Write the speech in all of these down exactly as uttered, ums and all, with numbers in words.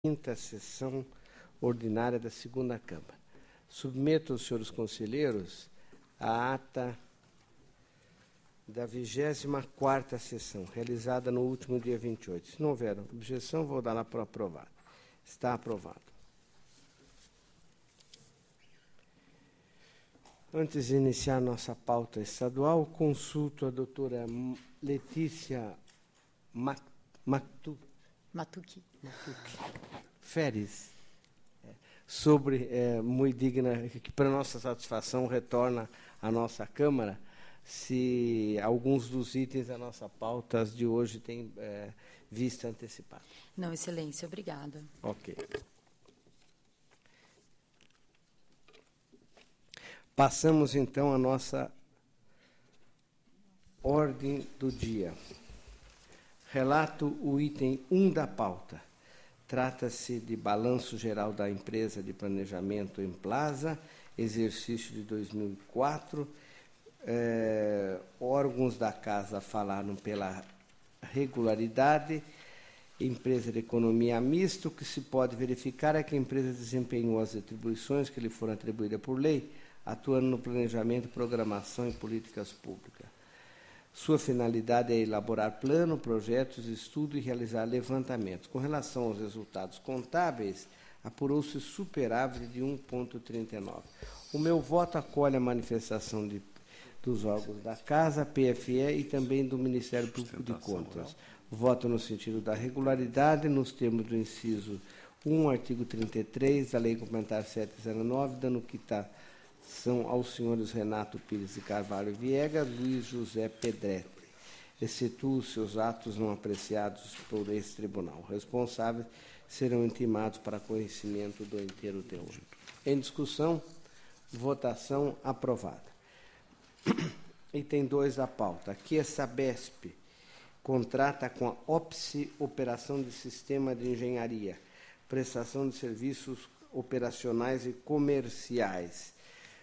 quinta sessão ordinária da segunda Câmara. Submeto aos senhores conselheiros a ata da vigésima quarta sessão, realizada no último dia vinte e oito. Se não houver objeção, vou dar por aprovado. Está aprovado. Antes de iniciar nossa pauta estadual, consulto a doutora Letícia Matucci Matucci. Feres, sobre, é, muito digna, que para nossa satisfação retorna à nossa Câmara, se alguns dos itens da nossa pauta de hoje têm é, vista antecipada. Não, Excelência, obrigada. Ok. Passamos, então, à nossa ordem do dia. Relato o item um da pauta. Trata-se de balanço geral da empresa de planejamento Emplaza, exercício de dois mil e quatro. É, órgãos da Casa falaram pela regularidade. Empresa de economia mista, o que se pode verificar é que a empresa desempenhou as atribuições que lhe foram atribuídas por lei, atuando no planejamento, programação e políticas públicas. Sua finalidade é elaborar plano, projetos, estudo e realizar levantamentos. Com relação aos resultados contábeis, apurou-se superávit de um vírgula trinta e nove. O meu voto acolhe a manifestação de, dos órgãos da Casa, P F E e também do Ministério Público de Contas. Voto no sentido da regularidade, nos termos do inciso um, artigo trinta e três da Lei Complementar setecentos e nove, dando quitação são aos senhores Renato Pires de Carvalho Viegas, Luiz José Pedretti, excetuam os seus atos não apreciados por esse tribunal. Responsáveis serão intimados para conhecimento do inteiro teor. Em discussão, votação aprovada. Item dois da pauta. Aqui a Sabesp contrata com a OPSI Operação de Sistema de Engenharia, prestação de serviços operacionais e comerciais.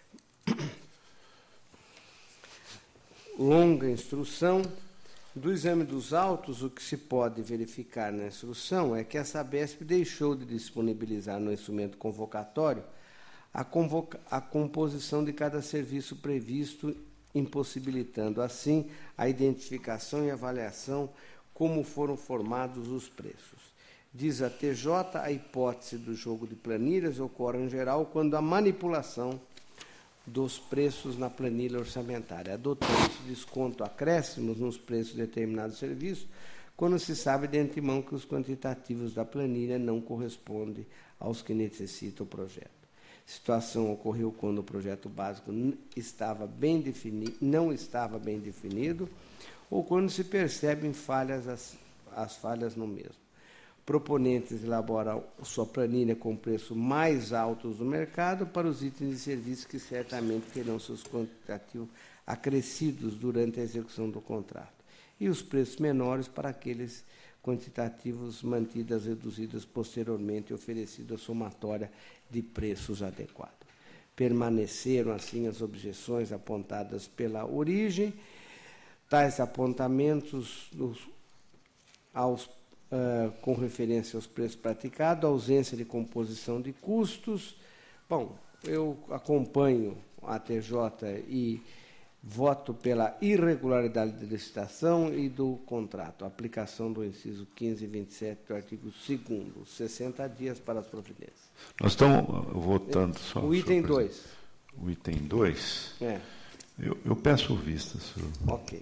Longa instrução. Do exame dos autos, o que se pode verificar na instrução é que a Sabesp deixou de disponibilizar no instrumento convocatório a, convoca a composição de cada serviço previsto, impossibilitando, assim, a identificação e avaliação como foram formados os preços. Diz a T J, a hipótese do jogo de planilhas ocorre em geral quando a manipulação dos preços na planilha orçamentária, adotando-se desconto acréscimos nos preços de determinados serviços, quando se sabe de antemão que os quantitativos da planilha não correspondem aos que necessita o projeto. Situação ocorreu quando o projeto básico estava bem definido, não estava bem definido, ou quando se percebem falhas as, as falhas no mesmo. Proponentes elaboram sua planilha com preços mais altos do mercado para os itens de serviço que certamente terão seus quantitativos acrescidos durante a execução do contrato, e os preços menores para aqueles quantitativos mantidas reduzidas posteriormente e oferecida a somatória de preços adequados. Permaneceram, assim, as objeções apontadas pela origem. Tais apontamentos dos, aos Uh, com referência aos preços praticados, ausência de composição de custos. Bom, eu acompanho a T J e voto pela irregularidade da licitação e do contrato. Aplicação do inciso quinze e vinte e sete do artigo segundo, sessenta dias para as providências. Nós estamos votando só... O item dois. O item dois? É. Eu, eu peço vista, senhor. Ok.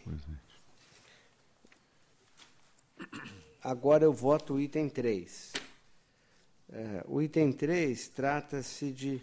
Agora eu voto o item três. É, o item três trata-se de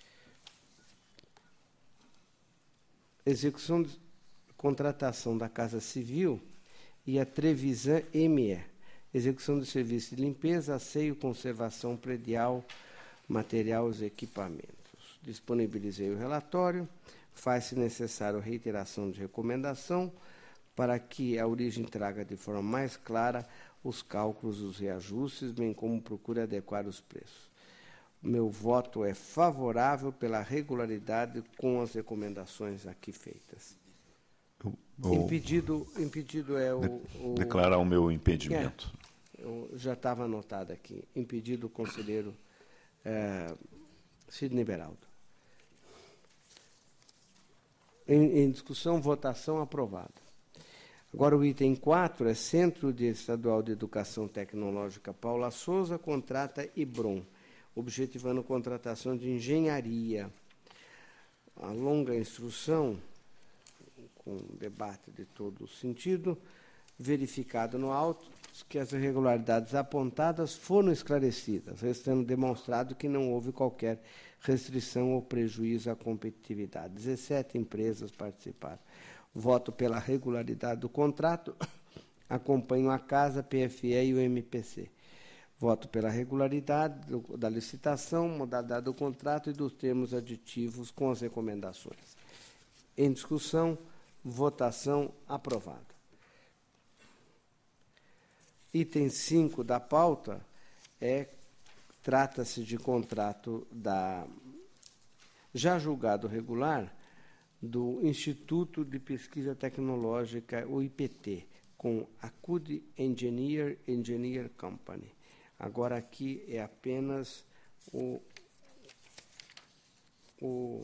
execução de contratação da Casa Civil e a Trevisan M E, execução de serviço de limpeza, asseio, conservação predial, materiais e equipamentos. Disponibilizei o relatório, faz-se necessário a reiteração de recomendação para que a origem traga de forma mais clara os cálculos dos reajustes, bem como procure adequar os preços. Meu voto é favorável pela regularidade com as recomendações aqui feitas. O, o, impedido, impedido é o, o... Declarar o meu impedimento. Eu já estava anotado aqui. Impedido o conselheiro é, Sidney Beraldo. Em, em discussão, votação aprovada. Agora, o item quatro é Centro de Estadual de Educação Tecnológica Paula Souza, contrata IBROM, objetivando contratação de engenharia. A longa instrução, com debate de todo o sentido, verificado no auto que as irregularidades apontadas foram esclarecidas, restando demonstrado que não houve qualquer restrição ou prejuízo à competitividade. dezessete empresas participaram. Voto pela regularidade do contrato. Acompanho a Casa, P F E e o M P C. Voto pela regularidade do, da licitação, modalidade do contrato e dos termos aditivos com as recomendações. Em discussão, votação aprovada. Item cinco da pauta é trata-se de contrato da já julgado regular do Instituto de Pesquisa Tecnológica, o I P T, com a C U D Engineer Engineer Company. Agora aqui é apenas o, o,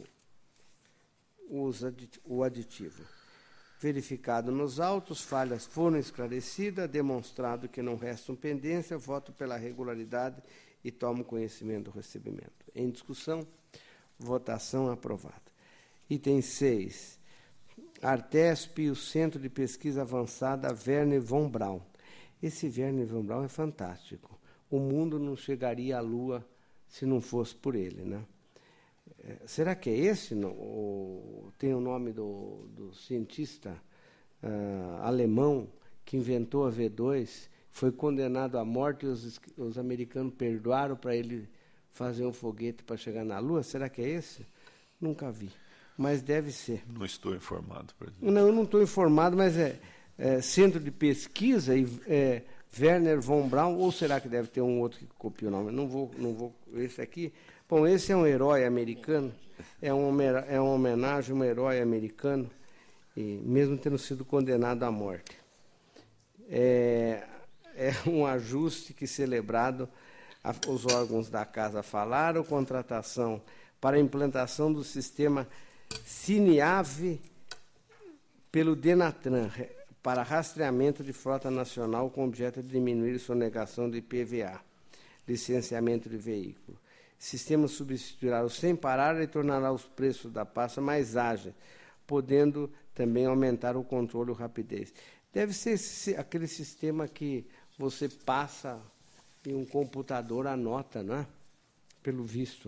o aditivo. Verificado nos autos, falhas foram esclarecidas, demonstrado que não restam pendência, voto pela regularidade e tomo conhecimento do recebimento. Em discussão, votação aprovada. Item seis. Artesp e o Centro de Pesquisa Avançada Wernher von Braun. Esse Wernher von Braun é fantástico. O mundo não chegaria à Lua se não fosse por ele, né? Será que é esse? Não? O, tem o nome do, do cientista uh, alemão que inventou a V dois, foi condenado à morte e os, os americanos perdoaram para ele fazer um foguete para chegar na Lua? Será que é esse? Nunca vi, mas deve ser. Não estou informado, presidente. Não, eu não estou informado, mas é, é Centro de Pesquisa e é, Wernher von Braun, ou será que deve ter um outro que copia o nome? Não vou, não vou. Esse aqui. Bom, esse é um herói americano, é, um, é uma homenagem a um herói americano, e mesmo tendo sido condenado à morte. É, é um ajuste que, celebrado, a, os órgãos da Casa falaram, contratação para a implantação do sistema Cineave pelo Denatran, para rastreamento de frota nacional com objeto de diminuir sonegação de I P V A, licenciamento de veículo. O sistema substituirá o sem parar e tornará os preços da pasta mais ágeis, podendo também aumentar o controle e a rapidez. Deve ser esse, aquele sistema que você passa e um computador anota, não é? Pelo visto.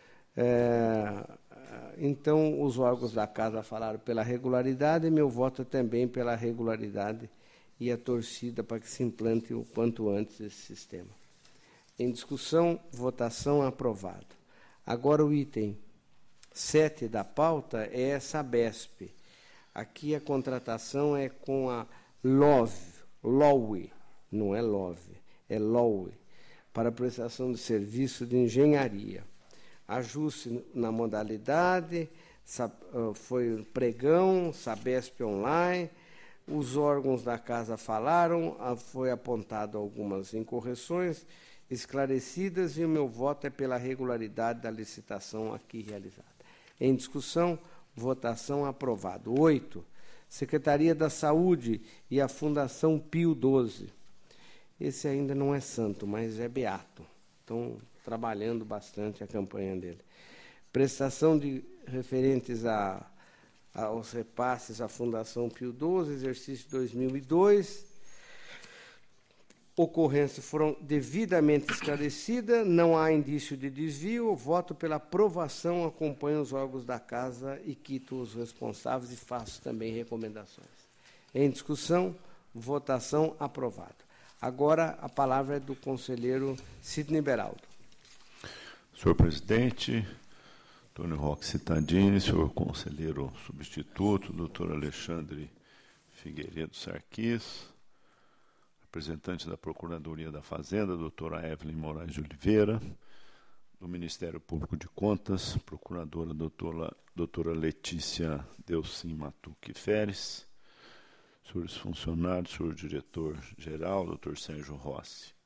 É, então, os órgãos da Casa falaram pela regularidade, e meu voto é também pela regularidade e a torcida para que se implante o quanto antes esse sistema. Em discussão, votação aprovado. Agora o item sete da pauta é a Sabesp. Aqui a contratação é com a Love, Lowe, não é Love, é Lowe, para prestação de serviço de engenharia. Ajuste na modalidade, foi pregão, Sabesp online, os órgãos da Casa falaram, foi apontado algumas incorreções esclarecidas e o meu voto é pela regularidade da licitação aqui realizada. Em discussão, votação aprovado. Oito. Secretaria da Saúde e a Fundação Pio doze. Esse ainda não é santo, mas é beato. Estão trabalhando bastante a campanha dele. Prestação de referentes a, aos repasses à Fundação Pio doze, exercício dois mil e dois. Ocorrências foram devidamente esclarecidas, não há indício de desvio, voto pela aprovação, acompanho os órgãos da Casa e quito os responsáveis e faço também recomendações. Em discussão, votação aprovada. Agora a palavra é do conselheiro Sidney Beraldo. Senhor presidente, Antônio Roque Cittadini, senhor conselheiro substituto, doutor Alexandre Figueiredo Sarquis, representante da Procuradoria da Fazenda, doutora Evelyn Moraes de Oliveira, do Ministério Público de Contas, procuradora doutora, doutora Letícia Delcim Matuque Feres, senhores funcionários, senhor diretor-geral, doutor Sérgio Rossi.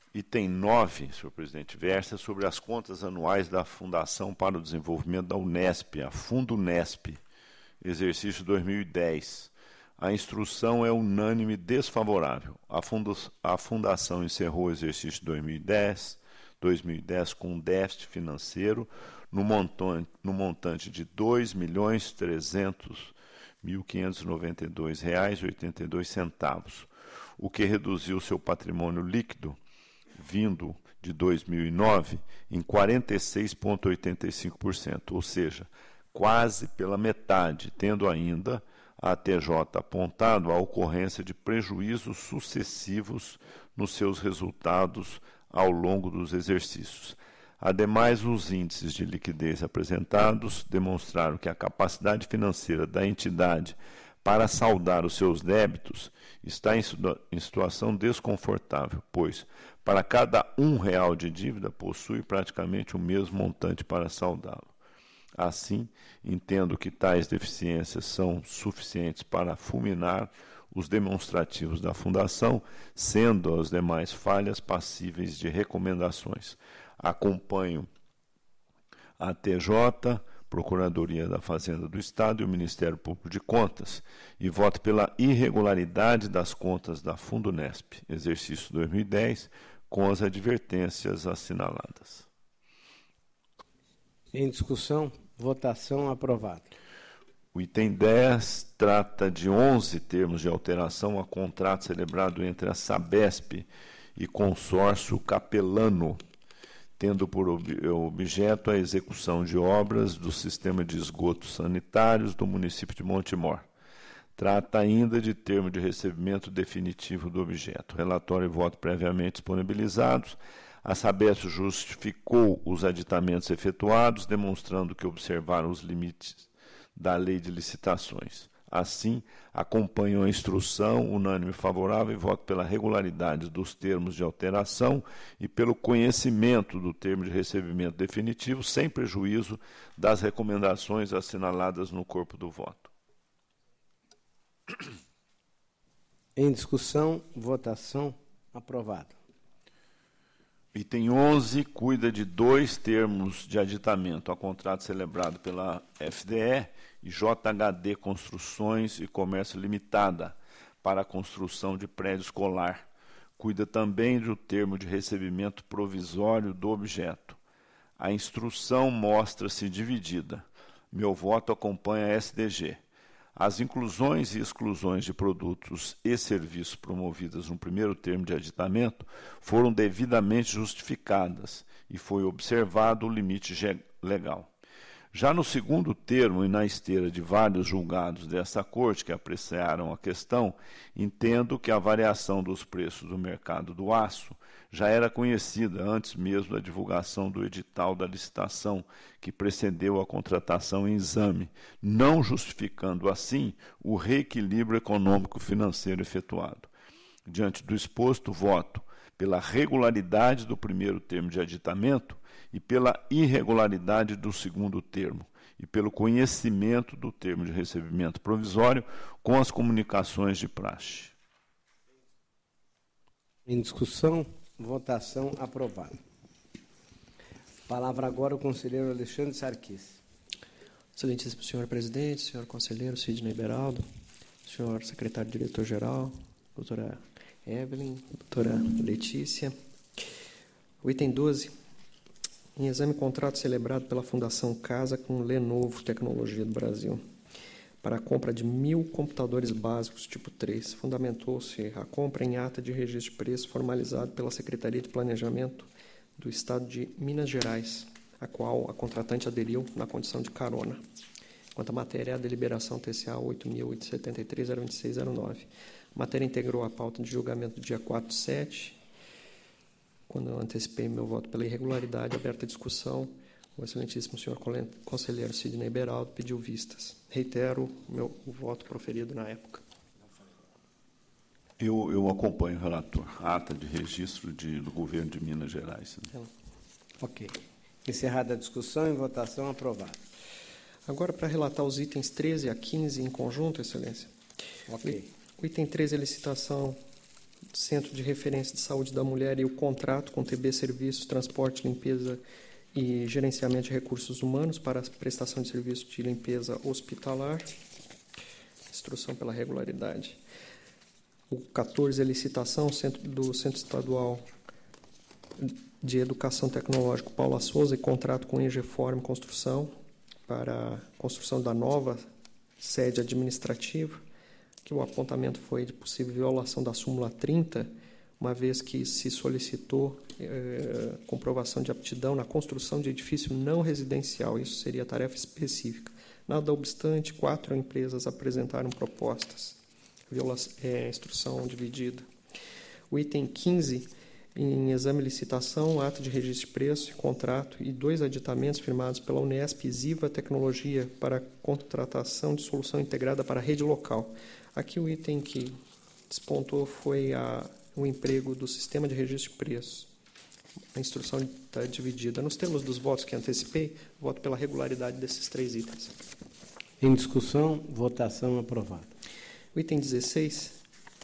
Item nove, senhor presidente, versa sobre as contas anuais da Fundação para o Desenvolvimento da Unesp, a Fundunesp, exercício dois mil e dez. A instrução é unânime desfavorável. A, funda a Fundação encerrou o exercício dois mil e dez, dois mil e dez com um déficit financeiro no montante, no montante de dois milhões trezentos mil quinhentos e noventa e dois reais e oitenta e dois centavos, o que reduziu seu patrimônio líquido, vindo de dois mil e nove, em quarenta e seis vírgula oitenta e cinco por cento, ou seja, quase pela metade, tendo ainda a T J apontado a ocorrência de prejuízos sucessivos nos seus resultados ao longo dos exercícios. Ademais, os índices de liquidez apresentados demonstraram que a capacidade financeira da entidade para saldar os seus débitos está em, em situação desconfortável, pois, para cada um real de dívida, possui praticamente o mesmo montante para saldá-lo. Assim, entendo que tais deficiências são suficientes para fulminar os demonstrativos da Fundação, sendo as demais falhas passíveis de recomendações. Acompanho a T J, Procuradoria da Fazenda do Estado e o Ministério Público de Contas e voto pela irregularidade das contas da Fundunesp, exercício dois mil e dez, com as advertências assinaladas. Em discussão, votação aprovado. O item dez trata de onze termos de alteração a contrato celebrado entre a Sabesp e consórcio Capelano, tendo por ob objeto a execução de obras do sistema de esgotos sanitários do município de Montemor. Trata ainda de termo de recebimento definitivo do objeto. Relatório e voto previamente disponibilizados. A Sabesp justificou os aditamentos efetuados, demonstrando que observaram os limites da lei de licitações. Assim, acompanham a instrução unânime favorável e voto pela regularidade dos termos de alteração e pelo conhecimento do termo de recebimento definitivo, sem prejuízo das recomendações assinaladas no corpo do voto. Em discussão, votação aprovado. Item onze cuida de dois termos de aditamento a contrato celebrado pela F D E e J H D Construções e Comércio Limitada para a construção de prédio escolar. Cuida também do termo de recebimento provisório do objeto. A instrução mostra-se dividida. Meu voto acompanha a S D G. As inclusões e exclusões de produtos e serviços promovidas no primeiro termo de aditamento foram devidamente justificadas e foi observado o limite legal. Já no segundo termo e na esteira de vários julgados desta Corte que apreciaram a questão, entendo que a variação dos preços do mercado do aço já era conhecida antes mesmo da divulgação do edital da licitação que precedeu a contratação em exame, não justificando assim o reequilíbrio econômico-financeiro efetuado. Diante do exposto, voto pela regularidade do primeiro termo de aditamento e pela irregularidade do segundo termo, e pelo conhecimento do termo de recebimento provisório com as comunicações de praxe. Em discussão, votação aprovada. Palavra agora o conselheiro Alexandre Sarquis. Excelentíssimo senhor presidente, senhor conselheiro Sidney Beraldo, senhor secretário-diretor-geral, doutora Evelyn, doutora Letícia. O item doze, em exame contrato celebrado pela Fundação Casa com Lenovo Tecnologia do Brasil, para a compra de mil computadores básicos tipo três. Fundamentou-se a compra em ata de registro de preço formalizado pela Secretaria de Planejamento do Estado de Minas Gerais, a qual a contratante aderiu na condição de carona. Quanto à matéria, a deliberação T C A oito mil oitocentos e setenta e três, zero vinte e seis, zero nove. A matéria integrou a pauta de julgamento do dia quatro de sete. Quando eu antecipei meu voto pela irregularidade, aberta a discussão, o excelentíssimo senhor conselheiro Sidney Beraldo pediu vistas. Reitero o meu o voto proferido na época. Eu, eu acompanho o relator. Ata de registro de, do governo de Minas Gerais. Né? Ok. Encerrada a discussão, em votação aprovada. Agora, para relatar os itens treze a quinze em conjunto, excelência. Ok. O item treze é a licitação Centro de Referência de Saúde da Mulher e o contrato com T B Serviços, Transporte, Limpeza e Gerenciamento de Recursos Humanos para a prestação de serviço de limpeza hospitalar. Instrução pela regularidade. O quatorze é licitação centro, do Centro Estadual de Educação Tecnológica Paula Souza e contrato com Engeform Construção para a construção da nova sede administrativa, que o apontamento foi de possível violação da súmula trinta, uma vez que se solicitou eh, comprovação de aptidão na construção de edifício não residencial. Isso seria tarefa específica. Nada obstante, quatro empresas apresentaram propostas. Violação, é, instrução dividida. O item quinze, em exame e licitação, ato de registro de preço e contrato e dois aditamentos firmados pela Unesp e Ziva Tecnologia para contratação de solução integrada para a rede local. Aqui o item que despontou foi a, o emprego do sistema de registro de preços. A instrução está dividida. Nos termos dos votos que antecipei, voto pela regularidade desses três itens. Em discussão, votação aprovada. O item dezesseis,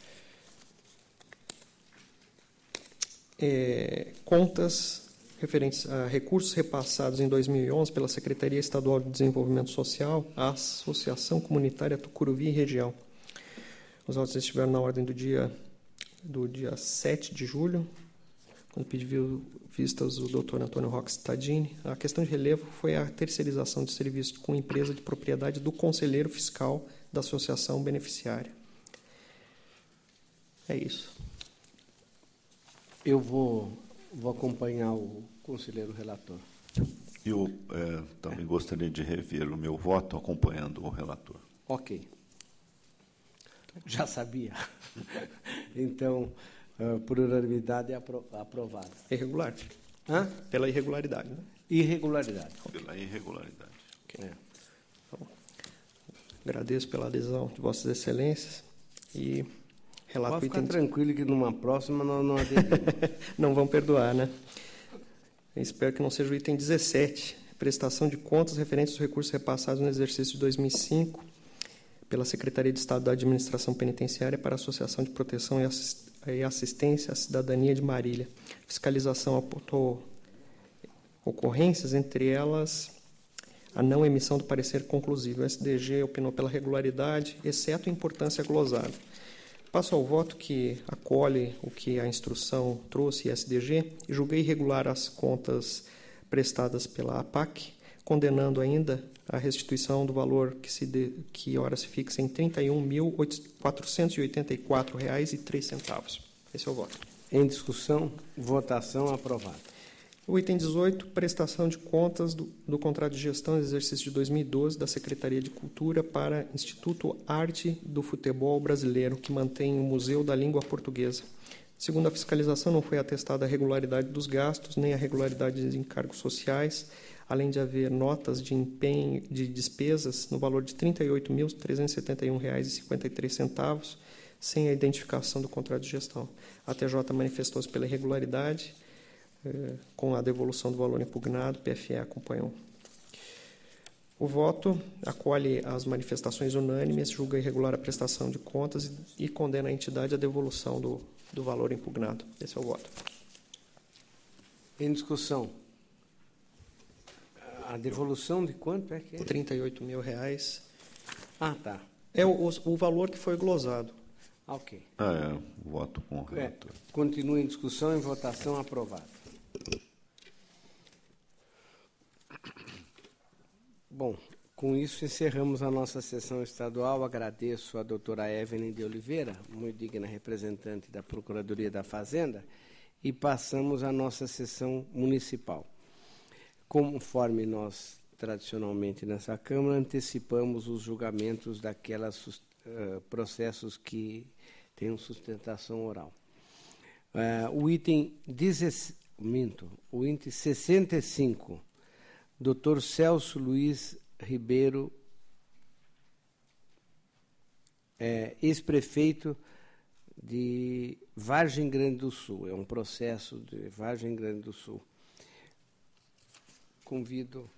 é, contas referentes a recursos repassados em dois mil e onze pela Secretaria Estadual de Desenvolvimento Social à Associação Comunitária Tucuruvi e Região. Os autos estiveram na ordem do dia, do dia sete de julho, quando pediu vistas o doutor Antônio Rox Tadini. A questão de relevo foi a terceirização de serviço com empresa de propriedade do conselheiro fiscal da associação beneficiária. É isso. Eu vou, vou acompanhar o conselheiro relator. Eu é, também gostaria de rever o meu voto acompanhando o relator. Ok. Já sabia. Então, uh, por unanimidade, é apro aprovado. Irregular. Hã? Pela irregularidade. Né? Irregularidade. Pela irregularidade. Okay. É. Agradeço pela adesão de Vossas Excelências e relato Pode ficar item... tranquilo que numa próxima nós não aderimos. Não vão perdoar, né? Eu espero que não seja o item dezessete, prestação de contas referentes aos recursos repassados no exercício de dois mil e cinco pela Secretaria de Estado da Administração Penitenciária para a Associação de Proteção e Assistência à Cidadania de Marília. Fiscalização apontou ocorrências, entre elas a não emissão do parecer conclusivo. O S D G opinou pela regularidade, exceto importância glosada. Passo ao voto que acolhe o que a instrução trouxe, S D G, e julguei irregular as contas prestadas pela A P A C, condenando ainda a restituição do valor que, se de, que ora se fixa em trinta e um mil quatrocentos e oitenta e quatro reais e três centavos. Esse é o voto. Em discussão, votação aprovada. O item dezoito, prestação de contas do, do contrato de gestão do exercício de dois mil e doze da Secretaria de Cultura para Instituto Arte do Futebol Brasileiro, que mantém o Museu da Língua Portuguesa. Segundo a fiscalização, não foi atestada a regularidade dos gastos, nem a regularidade de encargos sociais, além de haver notas de empenho de despesas no valor de trinta e oito mil trezentos e setenta e um reais e cinquenta e três centavos, sem a identificação do contrato de gestão. A T J manifestou-se pela irregularidade, com a devolução do valor impugnado, o P F E acompanhou. O voto acolhe as manifestações unânimes, julga irregular a prestação de contas e condena a entidade à devolução do, do valor impugnado. Esse é o voto. Em discussão. A devolução de quanto é que é? trinta e oito mil reais. Ah, tá. É o, o valor que foi glosado. Ah, ok. Ah, é, voto com o relator. É, continua em discussão e votação aprovada. Bom, com isso encerramos a nossa sessão estadual. Agradeço a doutora Evelyn de Oliveira, muito digna representante da Procuradoria da Fazenda, e passamos à nossa sessão municipal. Conforme nós, tradicionalmente, nessa Câmara, antecipamos os julgamentos daqueles uh, processos que têm sustentação oral. Uh, o item dezesseis, minto, o item sessenta e cinco, doutor Celso Luiz Ribeiro, é, ex-prefeito de Vargem Grande do Sul. É um processo de Vargem Grande do Sul. Convido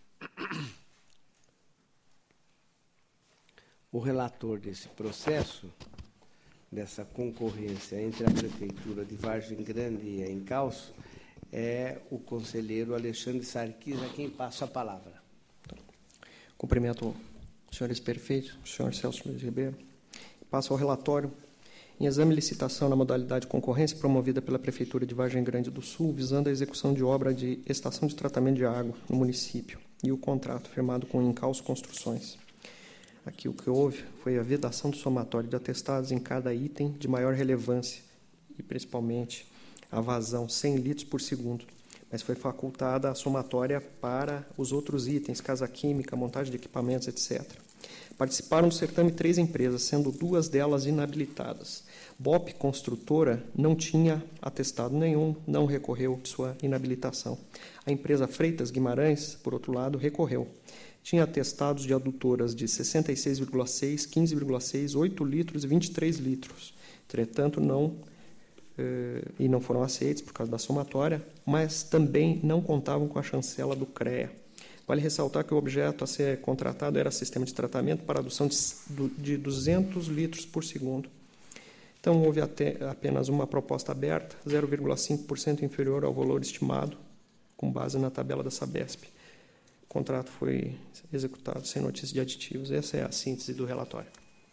o relator desse processo dessa concorrência entre a Prefeitura de Vargem Grande e a Encalço é o conselheiro Alexandre Sarquis, a quem passo a palavra. Cumprimento os senhores prefeitos, o senhor Celso Luiz Ribeiro. Passo ao relatório. Em exame e licitação na modalidade de concorrência promovida pela Prefeitura de Vargem Grande do Sul, visando a execução de obra de estação de tratamento de água no município, e o contrato firmado com o Encalço Construções. Aqui o que houve foi a vedação do somatório de atestados em cada item de maior relevância, e principalmente a vazão cem litros por segundo, mas foi facultada a somatória para os outros itens, casa química, montagem de equipamentos, etcétera. Participaram do certame três empresas, sendo duas delas inabilitadas. B O P Construtora não tinha atestado nenhum, não recorreu de sua inabilitação. A empresa Freitas Guimarães, por outro lado, recorreu. Tinha atestados de adutoras de sessenta e seis vírgula seis, quinze vírgula seis, oito litros e vinte e três litros. Entretanto, não, eh, e não foram aceitos por causa da somatória, mas também não contavam com a chancela do CREA. Vale ressaltar que o objeto a ser contratado era sistema de tratamento para adução de, de duzentos litros por segundo. Então, houve até, apenas uma proposta aberta, zero vírgula cinco por cento inferior ao valor estimado, com base na tabela da Sabesp. O contrato foi executado sem notícia de aditivos. Essa é a síntese do relatório.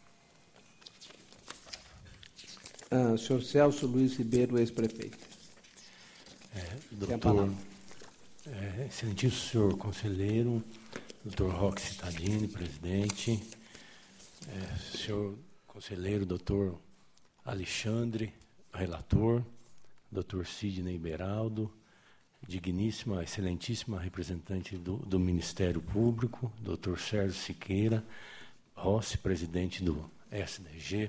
Ah, senhor Celso Luiz Ribeiro, ex-prefeito. É, doutor, é, excelentíssimo senhor conselheiro, doutor Roque Cittadini, presidente, é, senhor conselheiro, doutor Alexandre, relator, doutor Sidney Beraldo, digníssima, excelentíssima representante do, do Ministério Público, doutor Sérgio Siqueira Rossi, presidente do S D G.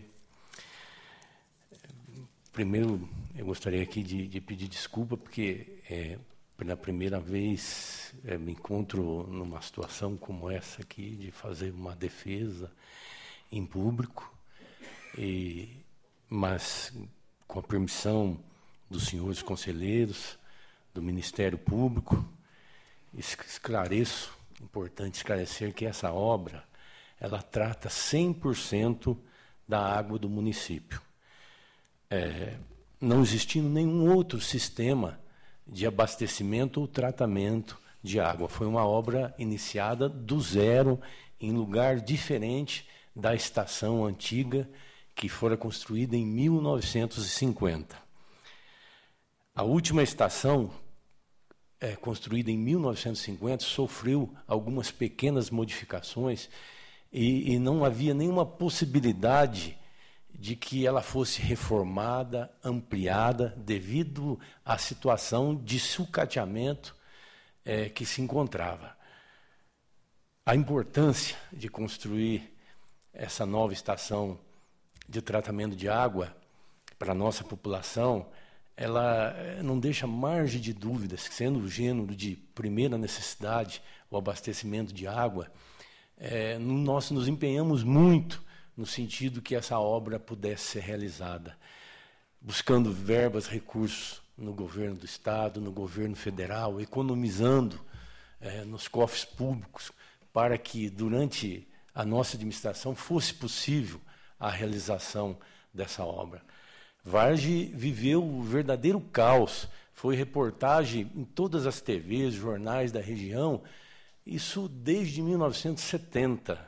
Primeiro, eu gostaria aqui de, de pedir desculpa, porque é, pela primeira vez é, me encontro numa situação como essa aqui, de fazer uma defesa em público, e, mas com a permissão dos senhores conselheiros, do Ministério Público, esclareço, importante esclarecer que essa obra, ela trata cem por cento da água do município. É, não existindo nenhum outro sistema de abastecimento ou tratamento de água. Foi uma obra iniciada do zero, em lugar diferente da estação antiga, que fora construída em mil novecentos e cinquenta. A última estação, é, construída em mil novecentos e cinquenta, sofreu algumas pequenas modificações e, e não havia nenhuma possibilidade de que ela fosse reformada, ampliada, devido à situação de sucateamento é, que se encontrava. A importância de construir essa nova estação de tratamento de água para a nossa população, ela não deixa margem de dúvidas, que sendo o gênero de primeira necessidade, o abastecimento de água, é, nós nos empenhamos muito no sentido que essa obra pudesse ser realizada, buscando verbas, recursos no governo do Estado, no governo federal, economizando é, nos cofres públicos, para que, durante a nossa administração, fosse possível a realização dessa obra. Vargem viveu o verdadeiro caos, foi reportagem em todas as T Vs, jornais da região, isso desde mil novecentos e setenta.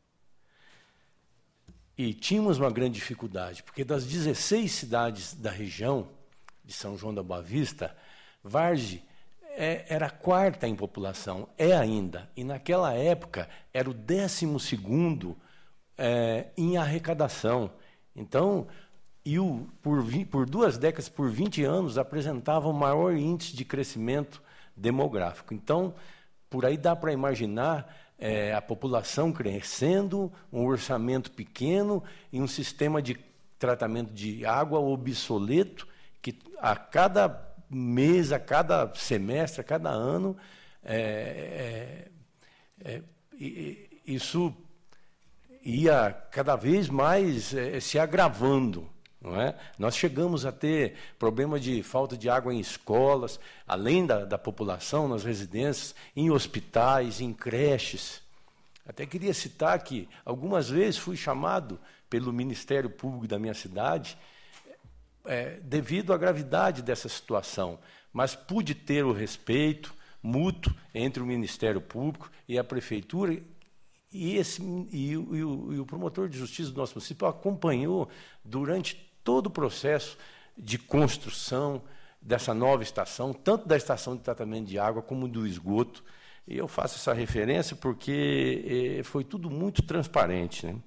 E tínhamos uma grande dificuldade, porque das dezesseis cidades da região de São João da Boa Vista, Vargem é, era a quarta em população, é ainda, e naquela época era o décimo segundo é, em arrecadação. Então, e o, por, por duas décadas, por vinte anos, apresentava o maior índice de crescimento demográfico. Então, por aí dá para imaginar é, a população crescendo, um orçamento pequeno e um sistema de tratamento de água obsoleto, que a cada mês, a cada semestre, a cada ano, é, é, é, isso ia cada vez mais é, se agravando. Não é? Nós chegamos a ter problema de falta de água em escolas, além da, da população, nas residências, em hospitais, em creches. Até queria citar que algumas vezes fui chamado pelo Ministério Público da minha cidade é, devido à gravidade dessa situação, mas pude ter o respeito mútuo entre o Ministério Público e a Prefeitura, e, esse, e, e, o, e o promotor de justiça do nosso município acompanhou durante todo o processo de construção dessa nova estação, tanto da estação de tratamento de água como do esgoto. E eu faço essa referência porque eh, foi tudo muito transparente, né?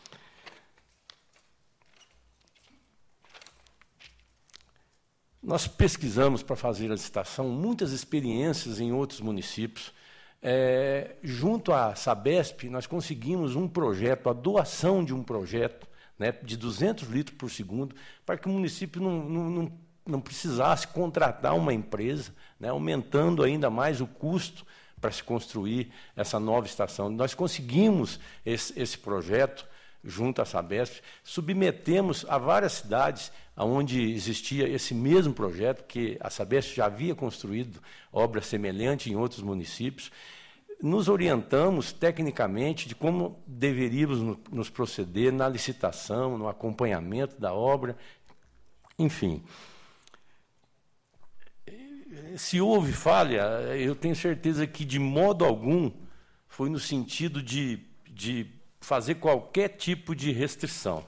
Nós pesquisamos para fazer a licitação muitas experiências em outros municípios. É, junto à Sabesp, nós conseguimos um projeto, a doação de um projeto, né, de duzentos litros por segundo, para que o município não, não, não, não precisasse contratar uma empresa, né, aumentando ainda mais o custo para se construir essa nova estação. Nós conseguimos esse, esse projeto junto à Sabesp, submetemos a várias cidades onde existia esse mesmo projeto, que a Sabesp já havia construído obra semelhante em outros municípios. Nos orientamos tecnicamente de como deveríamos nos proceder na licitação, no acompanhamento da obra, enfim. Se houve falha, eu tenho certeza que, de modo algum, foi no sentido de, de fazer qualquer tipo de restrição.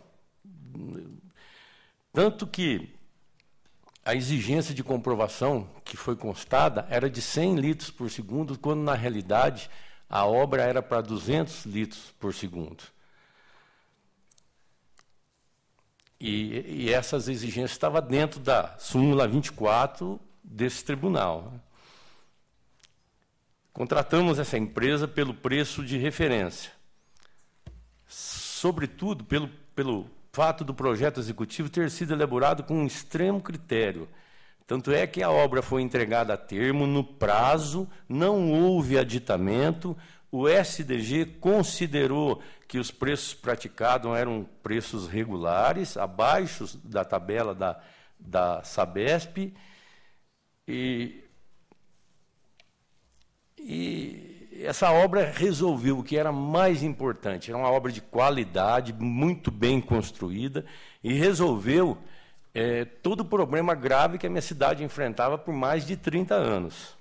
Tanto que a exigência de comprovação que foi constada era de cem litros por segundo, quando, na realidade, a obra era para duzentos litros por segundo. E, e essas exigências estavam dentro da súmula vinte e quatro desse tribunal. Contratamos essa empresa pelo preço de referência, sobretudo pelo, pelo fato do projeto executivo ter sido elaborado com um extremo critério. Tanto é que a obra foi entregada a termo no prazo, não houve aditamento, o S D G considerou que os preços praticados eram preços regulares, abaixo da tabela da, da Sabesp, e, e essa obra resolveu o que era mais importante, era uma obra de qualidade, muito bem construída, e resolveu é, todo o problema grave que a minha cidade enfrentava por mais de trinta anos.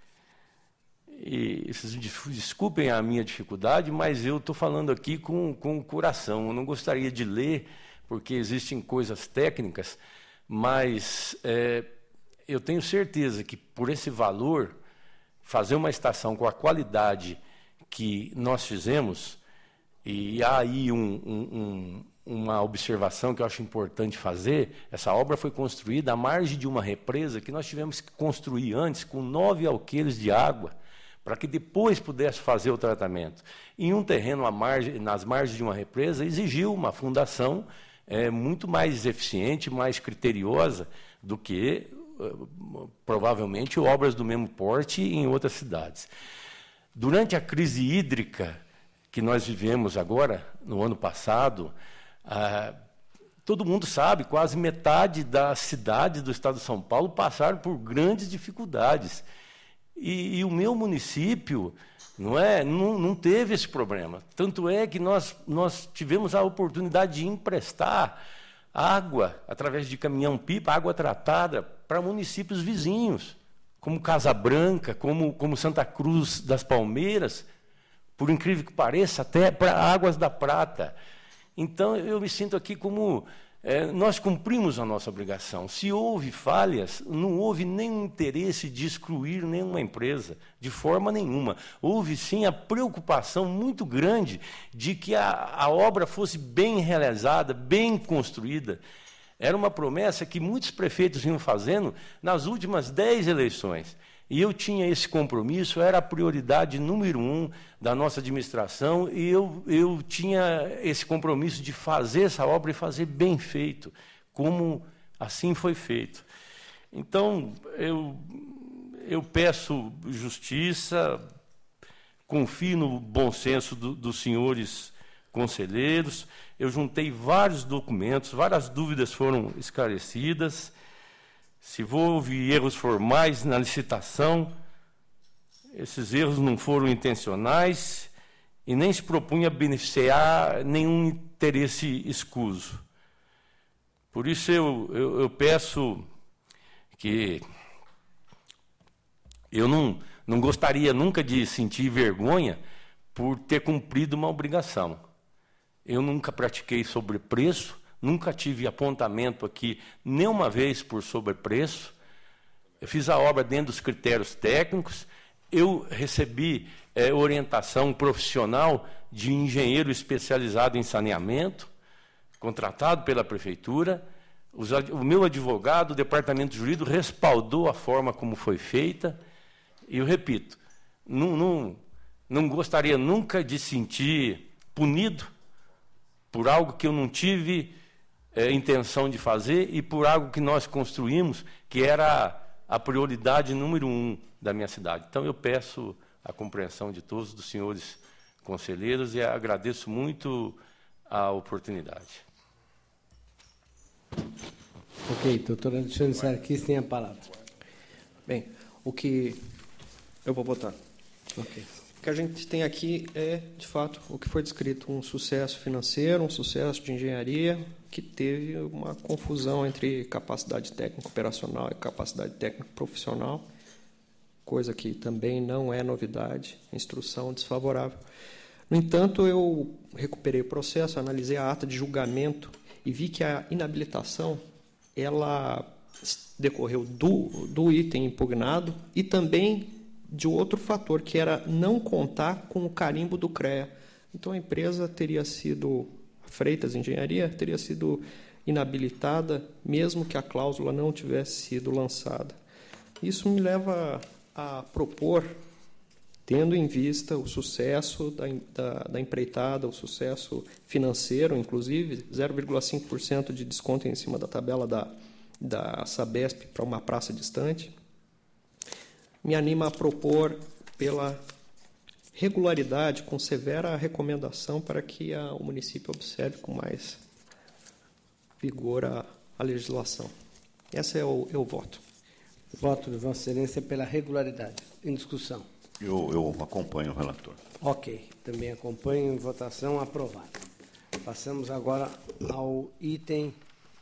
E vocês desculpem a minha dificuldade, mas eu estou falando aqui com, com o coração. Eu não gostaria de ler, porque existem coisas técnicas, mas é, eu tenho certeza que, por esse valor, fazer uma estação com a qualidade que nós fizemos, e há aí um, um, um, uma observação que eu acho importante fazer, essa obra foi construída à margem de uma represa que nós tivemos que construir antes com nove alqueires de água, para que depois pudesse fazer o tratamento. Em um terreno à margem, nas margens de uma represa, exigiu uma fundação é, muito mais eficiente, mais criteriosa do que, provavelmente, obras do mesmo porte em outras cidades. Durante a crise hídrica que nós vivemos agora, no ano passado, ah, todo mundo sabe, quase metade das cidades do estado de São Paulo passaram por grandes dificuldades. E, e o meu município não, é, não, não teve esse problema. Tanto é que nós, nós tivemos a oportunidade de emprestar água, através de caminhão-pipa, água tratada, para municípios vizinhos, como Casa Branca, como, como Santa Cruz das Palmeiras, por incrível que pareça, até para Águas da Prata. Então, eu me sinto aqui como... É, nós cumprimos a nossa obrigação. Se houve falhas, não houve nenhum interesse de excluir nenhuma empresa, de forma nenhuma. Houve, sim, a preocupação muito grande de que a, a obra fosse bem realizada, bem construída. Era uma promessa que muitos prefeitos vinham fazendo nas últimas dez eleições. E eu tinha esse compromisso, era a prioridade número um da nossa administração, e eu, eu tinha esse compromisso de fazer essa obra e fazer bem feito, como assim foi feito. Então, eu, eu peço justiça, confio no bom senso do, dos senhores conselheiros, eu juntei vários documentos, várias dúvidas foram esclarecidas. Se houve erros formais na licitação, esses erros não foram intencionais e nem se propunha a beneficiar nenhum interesse escuso. Por isso eu, eu, eu peço que eu não, não gostaria nunca de sentir vergonha por ter cumprido uma obrigação. Eu nunca pratiquei sobrepreço, nunca tive apontamento aqui nenhuma vez por sobrepreço. Eu fiz a obra dentro dos critérios técnicos. Eu recebi é, orientação profissional de engenheiro especializado em saneamento, contratado pela prefeitura. Os, o meu advogado, o departamento jurídico, respaldou a forma como foi feita. E eu repito, não, não, não gostaria nunca de sentir punido por algo que eu não tive é, intenção de fazer e por algo que nós construímos, que era a prioridade número um da minha cidade. Então, eu peço a compreensão de todos, dos senhores conselheiros, e agradeço muito a oportunidade. Ok, doutor Alexandre Sarquis tem a palavra. Bem, o que eu vou botar. Ok. O que a gente tem aqui é, de fato, o que foi descrito, um sucesso financeiro, um sucesso de engenharia, que teve uma confusão entre capacidade técnico-operacional e capacidade técnico-profissional, coisa que também não é novidade, instrução desfavorável. No entanto, eu recuperei o processo, analisei a ata de julgamento e vi que a inabilitação ela decorreu do, do item impugnado e também de outro fator, que era não contar com o carimbo do C R E A. Então, a empresa teria sido, a Freitas Engenharia, teria sido inabilitada, mesmo que a cláusula não tivesse sido lançada. Isso me leva a propor, tendo em vista o sucesso da, da, da empreitada, o sucesso financeiro, inclusive, zero vírgula cinco por cento de desconto em cima da tabela da, da Sabesp para uma praça distante, me anima a propor pela regularidade, com severa recomendação para que a, o município observe com mais vigor a, a legislação. Esse é o, é o voto. Voto de Vossa Excelência pela regularidade. Em discussão. Eu, eu acompanho o relator. Ok, também acompanho em votação aprovada. Passamos agora ao item...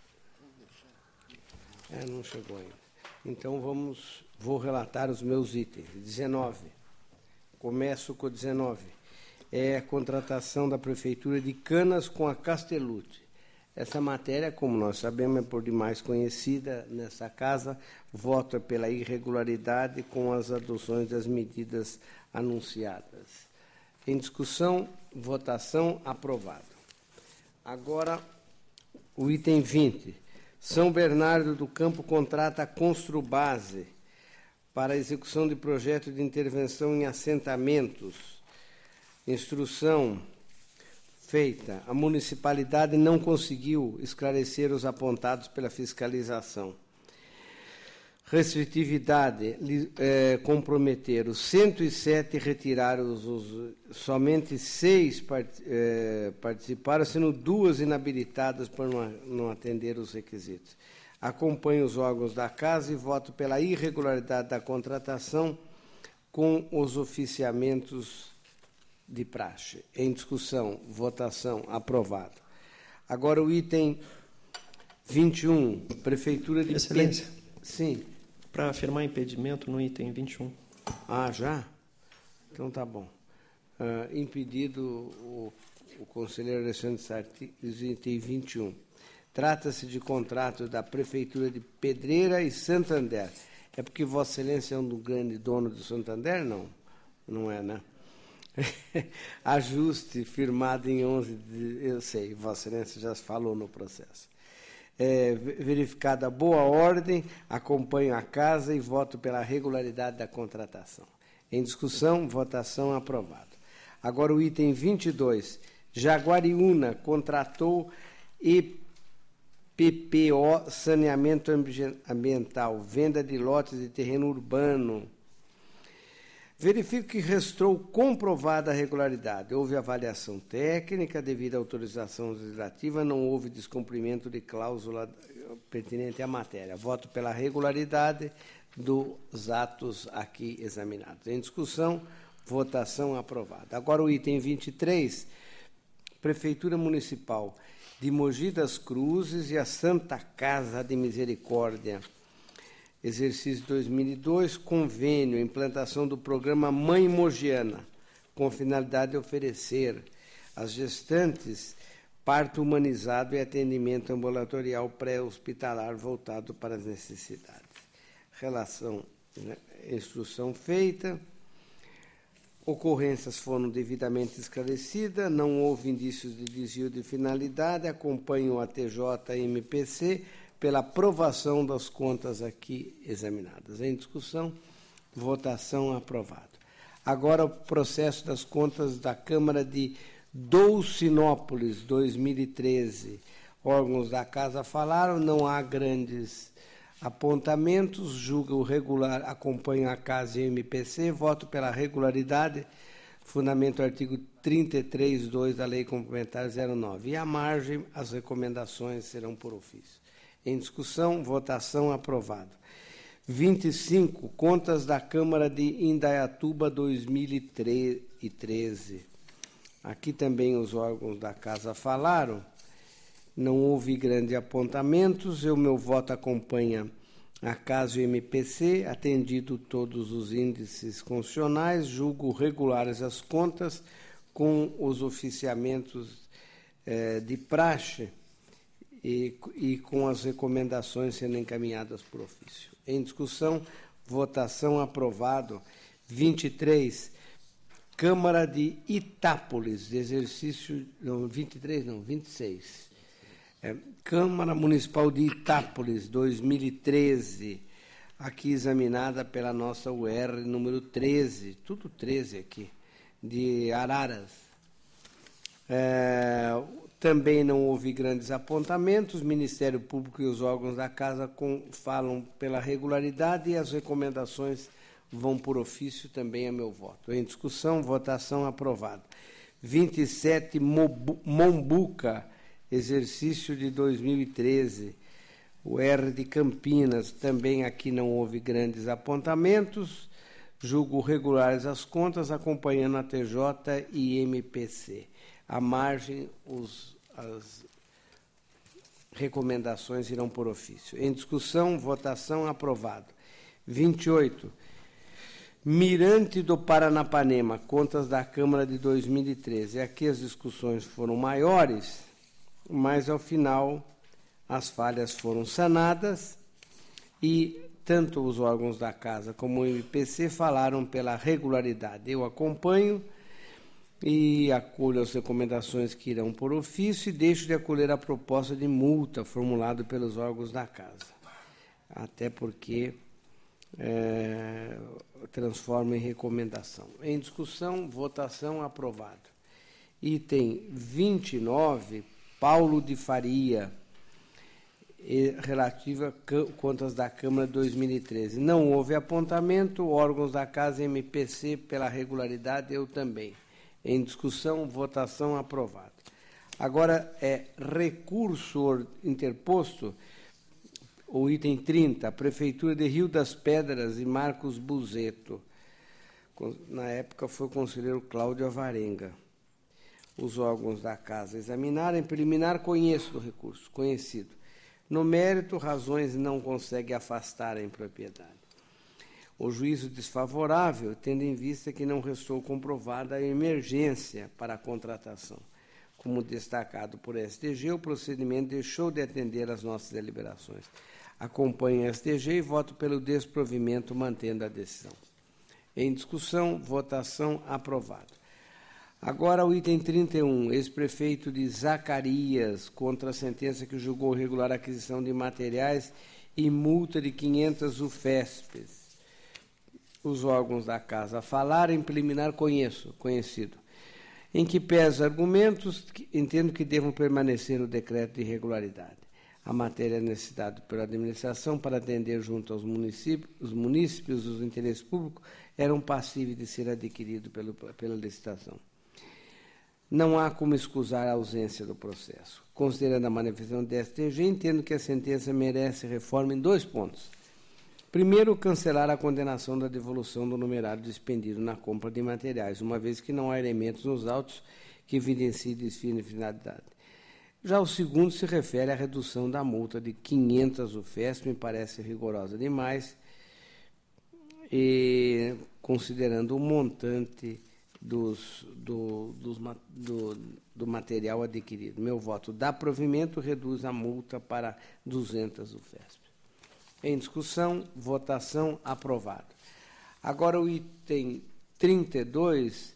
É, não chegou ainda. Então, vamos, vou relatar os meus itens. dezenove. Começo com dezenove. É a contratação da Prefeitura de Canas com a Castellucci. Essa matéria, como nós sabemos, é por demais conhecida nessa casa. Voto pela irregularidade com as adoções das medidas anunciadas. Em discussão, votação, aprovado. Agora, o item vinte. São Bernardo do Campo contrata a Construbase para a execução de projeto de intervenção em assentamentos. Instrução feita. A municipalidade não conseguiu esclarecer os apontados pela fiscalização. Restritividade, é, comprometer os cento e sete retiraram, os, os, somente seis part, é, participaram, sendo duas inabilitadas por não, não atender os requisitos. Acompanho os órgãos da casa e voto pela irregularidade da contratação com os oficiamentos de praxe. Em discussão, votação, aprovado. Agora o item vinte e um, Prefeitura de... Excelência. Pen... Sim. Para afirmar impedimento no item vinte e um. Ah, já? Então tá bom. Uh, impedido o, o conselheiro Alexandre Sarquis, item vinte e um. Trata-se de contrato da Prefeitura de Pedreira e Santander. É porque Vossa Excelência é um do grande dono do Santander? Não. Não é, né? Ajuste firmado em onze de... Eu sei, Vossa Excelência já falou no processo. É, verificada a boa ordem, acompanho a casa e voto pela regularidade da contratação. Em discussão, votação aprovado. Agora o item vinte e dois. Jaguariúna contratou E P P O Saneamento Ambiental, venda de lotes de terreno urbano. Verifico que restou comprovada a regularidade. Houve avaliação técnica, devido à autorização legislativa, não houve descumprimento de cláusula pertinente à matéria. Voto pela regularidade dos atos aqui examinados. Em discussão, Votação aprovada. Agora o item vinte e três, Prefeitura Municipal de Mogi das Cruzes e a Santa Casa de Misericórdia. Exercício dois mil e dois, convênio, implantação do programa Mãe Mogiana, com finalidade de oferecer às gestantes parto humanizado e atendimento ambulatorial pré-hospitalar voltado para as necessidades. Relação, né, instrução feita, ocorrências foram devidamente esclarecidas, não houve indícios de desvio de finalidade, acompanho o A T J M P C pela aprovação das contas aqui examinadas. Em discussão, votação aprovado. Agora o processo das contas da Câmara de Dolcinópolis, dois mil e treze. Órgãos da Casa falaram, não há grandes apontamentos, julga o regular, acompanha a Casa e o M P C, voto pela regularidade, fundamento artigo trinta e três ponto dois da Lei Complementar zero nove. E à margem, as recomendações serão por ofício. Em discussão, votação aprovado. vinte e cinco, contas da Câmara de Indaiatuba dois mil e treze. Aqui também os órgãos da Casa falaram, não houve grandes apontamentos, o meu voto acompanha a Casa e o M P C, atendido todos os índices constitucionais, julgo regulares as contas com os oficiamentos eh, de praxe e, e com as recomendações sendo encaminhadas por ofício. Em discussão, votação aprovado. vinte e três, Câmara de Itápolis, de exercício, não, vinte e três não, vinte e seis. É, Câmara Municipal de Itápolis, dois mil e treze, aqui examinada pela nossa U R número treze, tudo treze aqui, de Araras. É, também não houve grandes apontamentos, o Ministério Público e os órgãos da Casa com, falam pela regularidade e as recomendações vão por ofício também a meu voto. Em discussão, votação aprovada. vinte e sete, Mombuca, exercício de dois mil e treze, o R de Campinas, também aqui não houve grandes apontamentos, julgo regulares as contas, acompanhando a T J e M P C. À margem, os, as recomendações irão por ofício. Em discussão, votação aprovado. vinte e oito, Mirante do Paranapanema, contas da Câmara de dois mil e treze. Aqui as discussões foram maiores, mas ao final as falhas foram sanadas e tanto os órgãos da Casa como o M P C falaram pela regularidade. Eu acompanho e acolho as recomendações que irão por ofício e deixo de acolher a proposta de multa formulada pelos órgãos da Casa, até porque é, transforma em recomendação. Em discussão, votação aprovado. Item vinte e nove, Paulo de Faria, relativa a contas da Câmara dois mil e treze. Não houve apontamento, órgãos da Casa e M P C pela regularidade, eu também. Em discussão, votação aprovada. Agora é recurso interposto, o item trinta, Prefeitura de Rio das Pedras e Marcos Buzeto. Na época foi o conselheiro Cláudio Avarenga. Os órgãos da Casa examinaram, em preliminar conheço do recurso, conhecido. No mérito, razões não consegue afastar a impropriedade. O juízo desfavorável, tendo em vista que não restou comprovada a emergência para a contratação. Como destacado por S T G, o procedimento deixou de atender às nossas deliberações. Acompanho a S T G e voto pelo desprovimento, mantendo a decisão. Em discussão, votação aprovado. Agora o item trinta e um, ex-prefeito de Zacarias, contra a sentença que julgou regular a aquisição de materiais e multa de quinhentas U F E S Ps. Os órgãos da Casa falaram, em preliminar conheço, conhecido. Em que pesa argumentos, entendo que devam permanecer no decreto de irregularidade. A matéria necessitada pela administração para atender junto aos municípios, os munícipes os interesses públicos eram passíveis de ser adquiridos pelo, pela licitação. Não há como escusar a ausência do processo. Considerando a manifestação do S T G, entendo que a sentença merece reforma em dois pontos. Primeiro, cancelar a condenação da devolução do numerário despendido na compra de materiais, uma vez que não há elementos nos autos que evidenciem desvio de finalidade. Já o segundo se refere à redução da multa de quinhentas U F E S P, me parece rigorosa demais, e considerando o montante dos, do, dos, do, do material adquirido. Meu voto dá provimento, reduz a multa para duzentas U F E S P. Em discussão, votação, aprovado. Agora o item trinta e dois,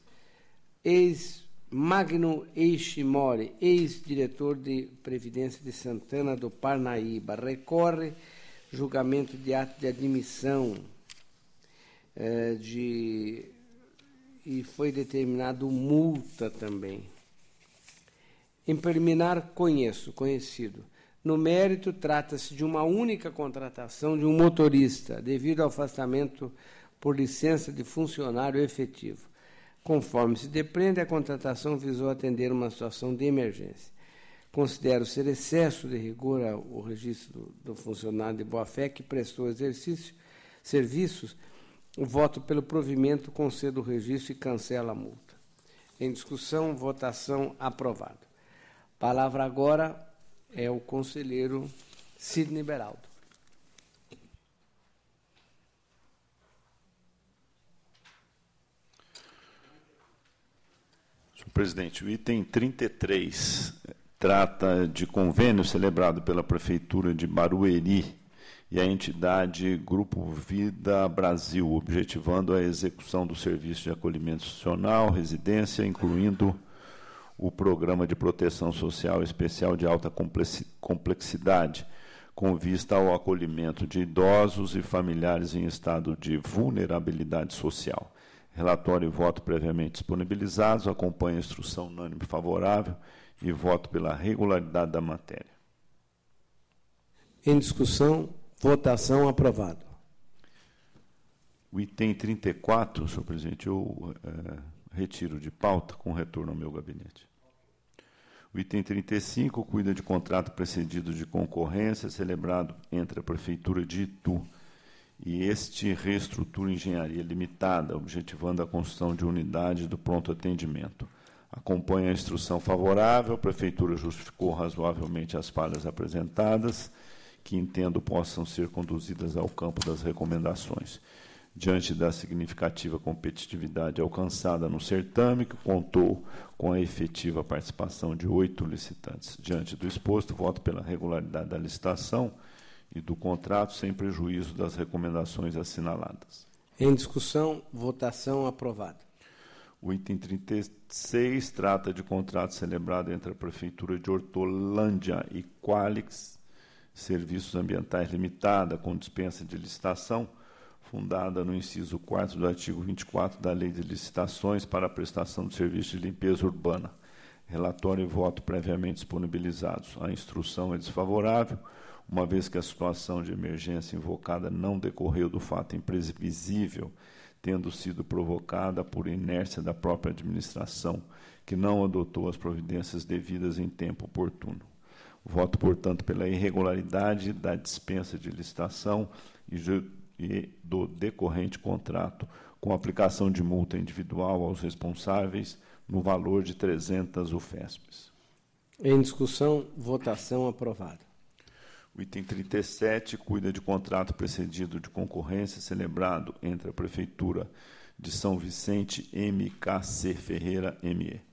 ex-Magno Eiximori, ex-diretor de Previdência de Santana do Parnaíba, recorre julgamento de ato de admissão é, de, e foi determinado multa também. Em preliminar, conheço, conhecido. No mérito, trata-se de uma única contratação de um motorista, devido ao afastamento por licença de funcionário efetivo. Conforme se depreende, a contratação visou atender uma situação de emergência. Considero ser excesso de rigor o registro do funcionário de boa-fé que prestou exercício, serviços, o voto pelo provimento, concedo o registro e cancela a multa. Em discussão, votação, aprovado. Palavra agora é o conselheiro Sidney Beraldo. Senhor presidente, o item trinta e três trata de convênio celebrado pela Prefeitura de Barueri e a entidade Grupo Vida Brasil, objetivando a execução do serviço de acolhimento institucional, residência, incluindo o Programa de Proteção Social Especial de Alta Complexidade, com vista ao acolhimento de idosos e familiares em estado de vulnerabilidade social. Relatório e voto previamente disponibilizados, acompanha a instrução unânime favorável e voto pela regularidade da matéria. Em discussão, votação, aprovado. O item trinta e quatro, senhor presidente, eu é, retiro de pauta com retorno ao meu gabinete. O item trinta e cinco cuida de contrato precedido de concorrência celebrado entre a Prefeitura de Itu e este Reestrutura Engenharia Limitada, objetivando a construção de unidade do pronto atendimento. Acompanha a instrução favorável, a Prefeitura justificou razoavelmente as falhas apresentadas, que entendo possam ser conduzidas ao campo das recomendações. Diante da significativa competitividade alcançada no certame, que contou com a efetiva participação de oito licitantes. Diante do exposto, voto pela regularidade da licitação e do contrato, sem prejuízo das recomendações assinaladas. Em discussão, votação, aprovada. O item trinta e seis trata de contrato celebrado entre a Prefeitura de Hortolândia e Qualix Serviços Ambientais Limitada, com dispensa de licitação, fundada no inciso quarto do artigo vinte e quatro da Lei de Licitações para a prestação de serviço de limpeza urbana. Relatório e voto previamente disponibilizados. A instrução é desfavorável, uma vez que a situação de emergência invocada não decorreu do fato imprevisível, tendo sido provocada por inércia da própria administração, que não adotou as providências devidas em tempo oportuno. Voto, portanto, pela irregularidade da dispensa de licitação e e do decorrente contrato, com aplicação de multa individual aos responsáveis no valor de trezentas U F E S Ps. Em discussão, votação, aprovada. O item trinta e sete cuida de contrato precedido de concorrência celebrado entre a Prefeitura de São Vicente M K C Ferreira M E,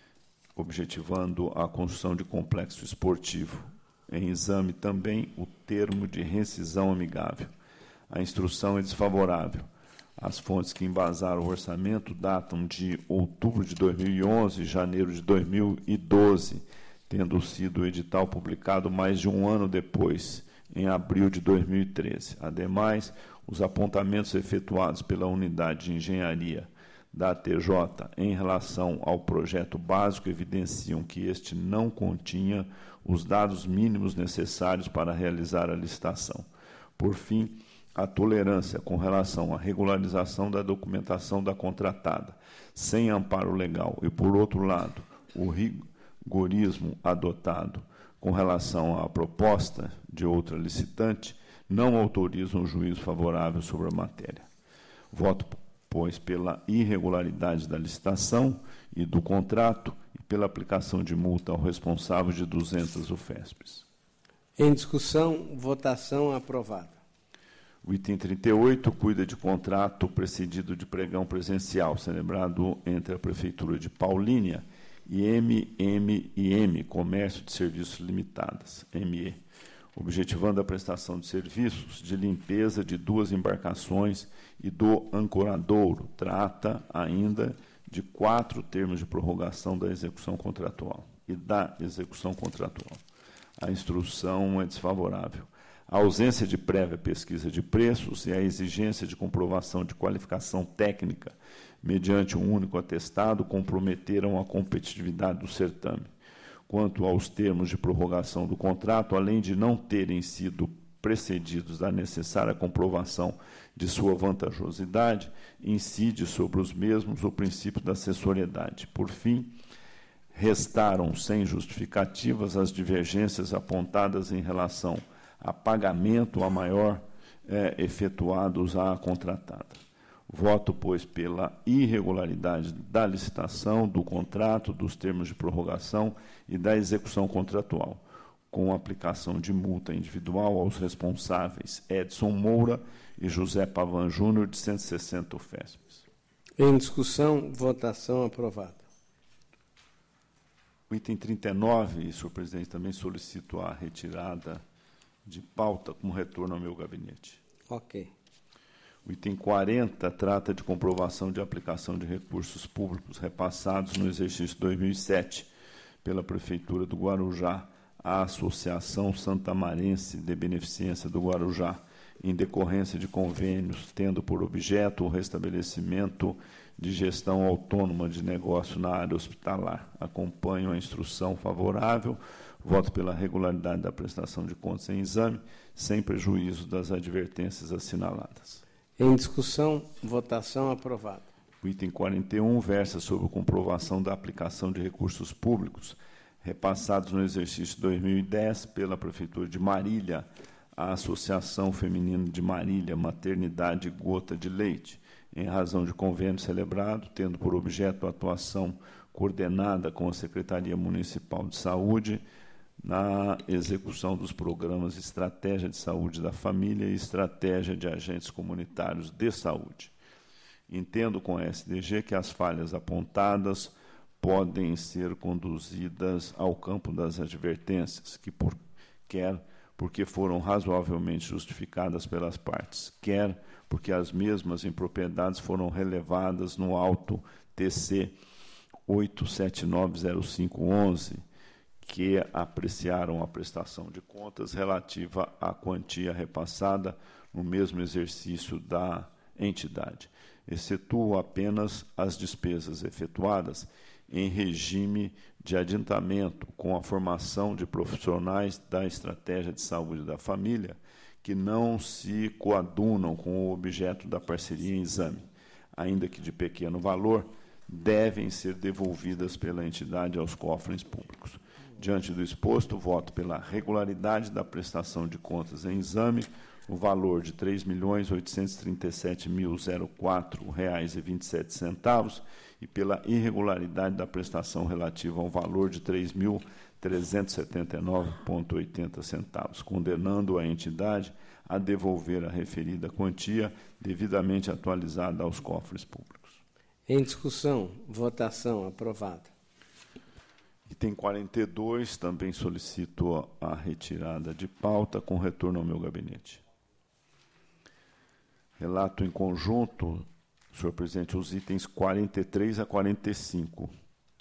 objetivando a construção de complexo esportivo. Em exame também o termo de rescisão amigável. A instrução é desfavorável. As fontes que embasaram o orçamento datam de outubro de dois mil e onze e janeiro de dois mil e doze, tendo sido o edital publicado mais de um ano depois, em abril de dois mil e treze. Ademais, os apontamentos efetuados pela unidade de engenharia da A T J em relação ao projeto básico evidenciam que este não continha os dados mínimos necessários para realizar a licitação. Por fim, a tolerância com relação à regularização da documentação da contratada, sem amparo legal, e, por outro lado, o rigorismo adotado com relação à proposta de outra licitante, não autorizam o juízo favorável sobre a matéria. Voto, pois, pela irregularidade da licitação e do contrato e pela aplicação de multa ao responsável de duzentas U F E S Ps. Em discussão, votação aprovada. O item trinta e oito cuida de contrato precedido de pregão presencial, celebrado entre a Prefeitura de Paulínia e M M I M, Comércio de Serviços Limitadas, M E, objetivando a prestação de serviços de limpeza de duas embarcações e do ancoradouro. Trata ainda de quatro termos de prorrogação da execução contratual e da execução contratual. A instrução é desfavorável. A ausência de prévia pesquisa de preços e a exigência de comprovação de qualificação técnica mediante um único atestado comprometeram a competitividade do certame. Quanto aos termos de prorrogação do contrato, além de não terem sido precedidos da necessária comprovação de sua vantajosidade, incide sobre os mesmos o princípio da acessoriedade. Por fim, restaram sem justificativas as divergências apontadas em relação a pagamento a maior é, efetuados à contratada. Voto, pois, pela irregularidade da licitação, do contrato, dos termos de prorrogação e da execução contratual, com aplicação de multa individual aos responsáveis Edson Moura e José Pavan Júnior, de cento e sessenta U F E S Ps. Em discussão, votação aprovada. O item trinta e nove, senhor presidente, também solicito a retirada de pauta como retorno ao meu gabinete. Ok. O item quarenta trata de comprovação de aplicação de recursos públicos repassados no exercício dois mil e sete pela Prefeitura do Guarujá à Associação Santamarense de Beneficência do Guarujá, em decorrência de convênios, tendo por objeto o restabelecimento de gestão autônoma de negócio na área hospitalar. Acompanho a instrução favorável. Voto pela regularidade da prestação de contas em exame, sem prejuízo das advertências assinaladas. Em discussão, votação aprovada. O item quarenta e um versa sobre a comprovação da aplicação de recursos públicos repassados no exercício dois mil e dez pela Prefeitura de Marília à Associação Feminina de Marília, Maternidade Gota de Leite, em razão de convênio celebrado, tendo por objeto a atuação coordenada com a Secretaria Municipal de Saúde na execução dos programas Estratégia de Saúde da Família e Estratégia de Agentes Comunitários de Saúde. Entendo com a S D G que as falhas apontadas podem ser conduzidas ao campo das advertências, que por, quer porque foram razoavelmente justificadas pelas partes, quer porque as mesmas impropriedades foram relevadas no auto T C oito sete nove zero cinco onze, que apreciaram a prestação de contas relativa à quantia repassada no mesmo exercício da entidade. Excetuo apenas as despesas efetuadas em regime de adiantamento com a formação de profissionais da estratégia de saúde da família que não se coadunam com o objeto da parceria em exame, ainda que de pequeno valor, devem ser devolvidas pela entidade aos cofres públicos. Diante do exposto, voto pela regularidade da prestação de contas em exame, no valor de três milhões oitocentos e trinta e sete mil e quatro reais e vinte e sete centavos e pela irregularidade da prestação relativa ao valor de três mil trezentos e setenta e nove reais e oitenta centavos, condenando a entidade a devolver a referida quantia devidamente atualizada aos cofres públicos. Em discussão, votação aprovada. Item quarenta e dois, também solicito a retirada de pauta com retorno ao meu gabinete. Relato em conjunto, senhor presidente, os itens quarenta e três a quarenta e cinco.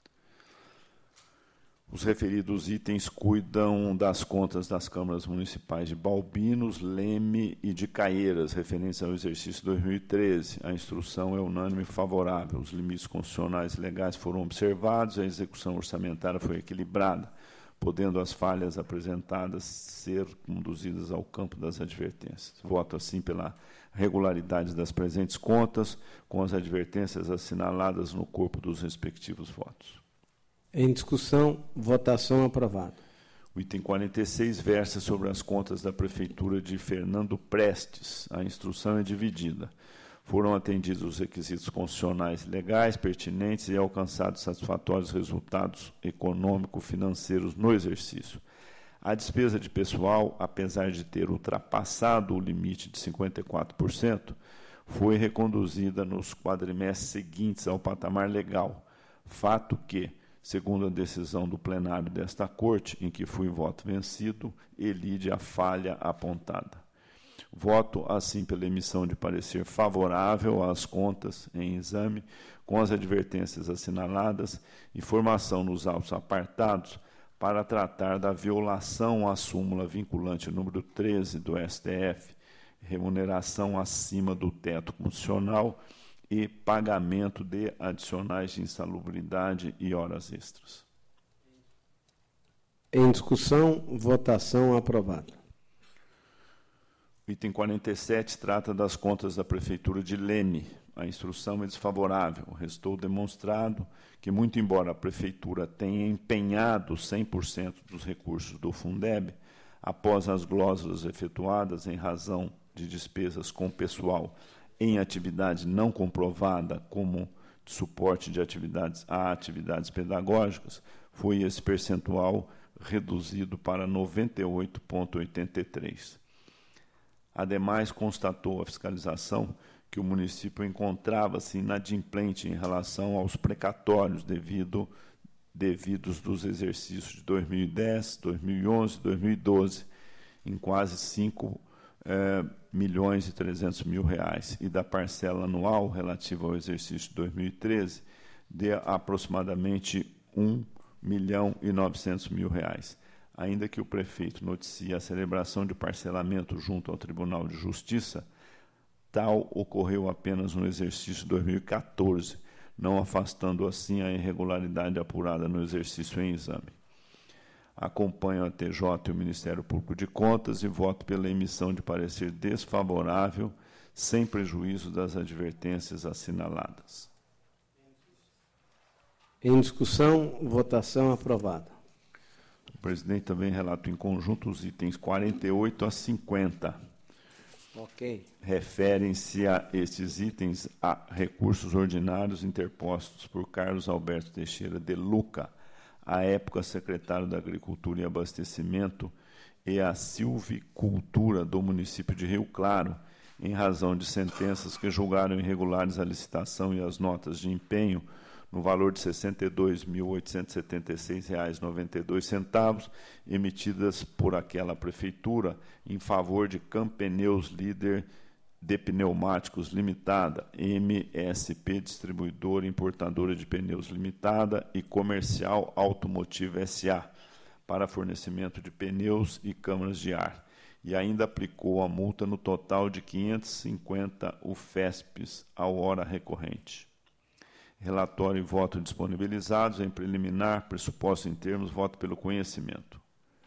Os referidos itens cuidam das contas das câmaras municipais de Balbinos, Leme e de Caieiras, referentes ao exercício dois mil e treze. A instrução é unânime favorável. Os limites constitucionais e legais foram observados, a execução orçamentária foi equilibrada, podendo as falhas apresentadas ser conduzidas ao campo das advertências. Voto, assim, pela regularidade das presentes contas, com as advertências assinaladas no corpo dos respectivos votos. Em discussão, votação aprovada. O item quarenta e seis versa sobre as contas da Prefeitura de Fernando Prestes. A instrução é dividida. Foram atendidos os requisitos constitucionais e legais pertinentes e alcançados satisfatórios resultados econômico-financeiros no exercício. A despesa de pessoal, apesar de ter ultrapassado o limite de cinquenta e quatro por cento, foi reconduzida nos quadrimestres seguintes ao patamar legal, fato que, segundo a decisão do plenário desta Corte, em que fui voto vencido, elide a falha apontada. Voto, assim, pela emissão de parecer favorável às contas em exame, com as advertências assinaladas, informação nos autos apartados, para tratar da violação à súmula vinculante número treze do S T F, remuneração acima do teto constitucional e pagamento de adicionais de insalubridade e horas extras. Em discussão, votação aprovada. O item quarenta e sete trata das contas da Prefeitura de Leme. A instrução é desfavorável. Restou demonstrado que, muito embora a Prefeitura tenha empenhado cem por cento dos recursos do Fundeb, após as glósulas efetuadas em razão de despesas com pessoal em atividade não comprovada como de suporte de atividades a atividades pedagógicas, foi esse percentual reduzido para noventa e oito vírgula oitenta e três por cento. Ademais, constatou a fiscalização que o município encontrava-se inadimplente em relação aos precatórios devido, devidos dos exercícios de dois mil e dez, dois mil e onze e dois mil e doze, em quase cinco eh, milhões e trezentos mil reais, e da parcela anual relativa ao exercício de dois mil e treze de aproximadamente um milhão e novecentos mil reais. Ainda que o prefeito noticie a celebração de parcelamento junto ao Tribunal de Justiça, tal ocorreu apenas no exercício de dois mil e quatorze, não afastando assim a irregularidade apurada no exercício em exame. Acompanho a T J e o Ministério Público de Contas e voto pela emissão de parecer desfavorável, sem prejuízo das advertências assinaladas. Em discussão, votação aprovada. O presidente também relata em conjunto os itens quarenta e oito a cinquenta. Ok. Referem-se a estes itens a recursos ordinários interpostos por Carlos Alberto Teixeira de Luca, à época secretário da Agricultura e Abastecimento, e a silvicultura do município de Rio Claro, em razão de sentenças que julgaram irregulares a licitação e as notas de empenho, no valor de sessenta e dois mil oitocentos e setenta e seis reais e noventa e dois centavos, emitidas por aquela prefeitura em favor de Campneus Líder de Pneumáticos Limitada, M S P Distribuidora Importadora de Pneus Limitada e Comercial Automotivo S A, para fornecimento de pneus e câmaras de ar, e ainda aplicou a multa no total de quinhentos e cinquenta U F E S Ps ao hora recorrente. Relatório e voto disponibilizados. Em preliminar, pressuposto em termos, voto pelo conhecimento.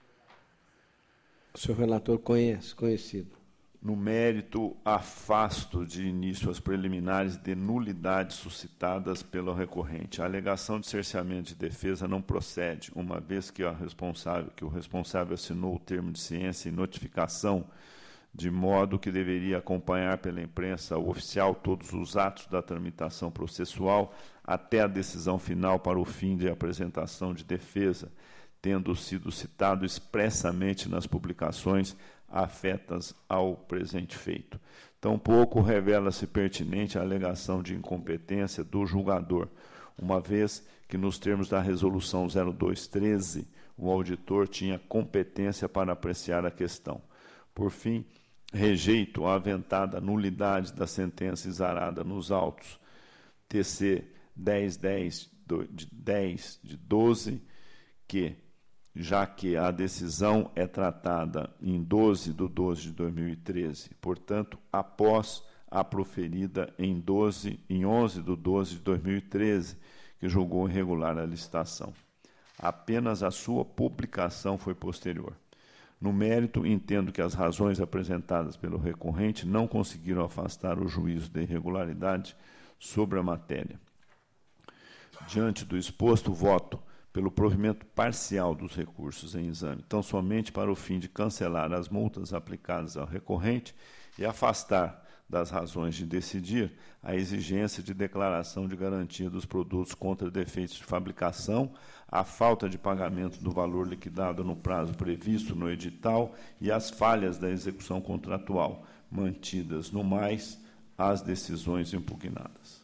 O senhor relator conhece, conhecido. No mérito, afasto de início as preliminares de nulidade suscitadas pelo recorrente. A alegação de cerceamento de defesa não procede, uma vez que, a responsável, que o responsável assinou o termo de ciência e notificação, de modo que deveria acompanhar pela imprensa oficial todos os atos da tramitação processual até a decisão final para o fim de apresentação de defesa, tendo sido citado expressamente nas publicações afetas ao presente feito. Tampouco revela-se pertinente a alegação de incompetência do julgador, uma vez que, nos termos da Resolução zero dois treze, o auditor tinha competência para apreciar a questão. Por fim, rejeito a aventada nulidade da sentença exarada nos autos T C dez dez de doze, que, já que a decisão é tratada em doze de doze de dois mil e treze, portanto, após a proferida em, doze, em onze de doze de dois mil e treze, que julgou irregular a licitação. Apenas a sua publicação foi posterior. No mérito, entendo que as razões apresentadas pelo recorrente não conseguiram afastar o juízo de irregularidade sobre a matéria. Diante do exposto, voto pelo provimento parcial dos recursos em exame, tão somente para o fim de cancelar as multas aplicadas ao recorrente e afastar das razões de decidir a exigência de declaração de garantia dos produtos contra defeitos de fabricação, a falta de pagamento do valor liquidado no prazo previsto no edital e as falhas da execução contratual, mantidas, no mais, as decisões impugnadas.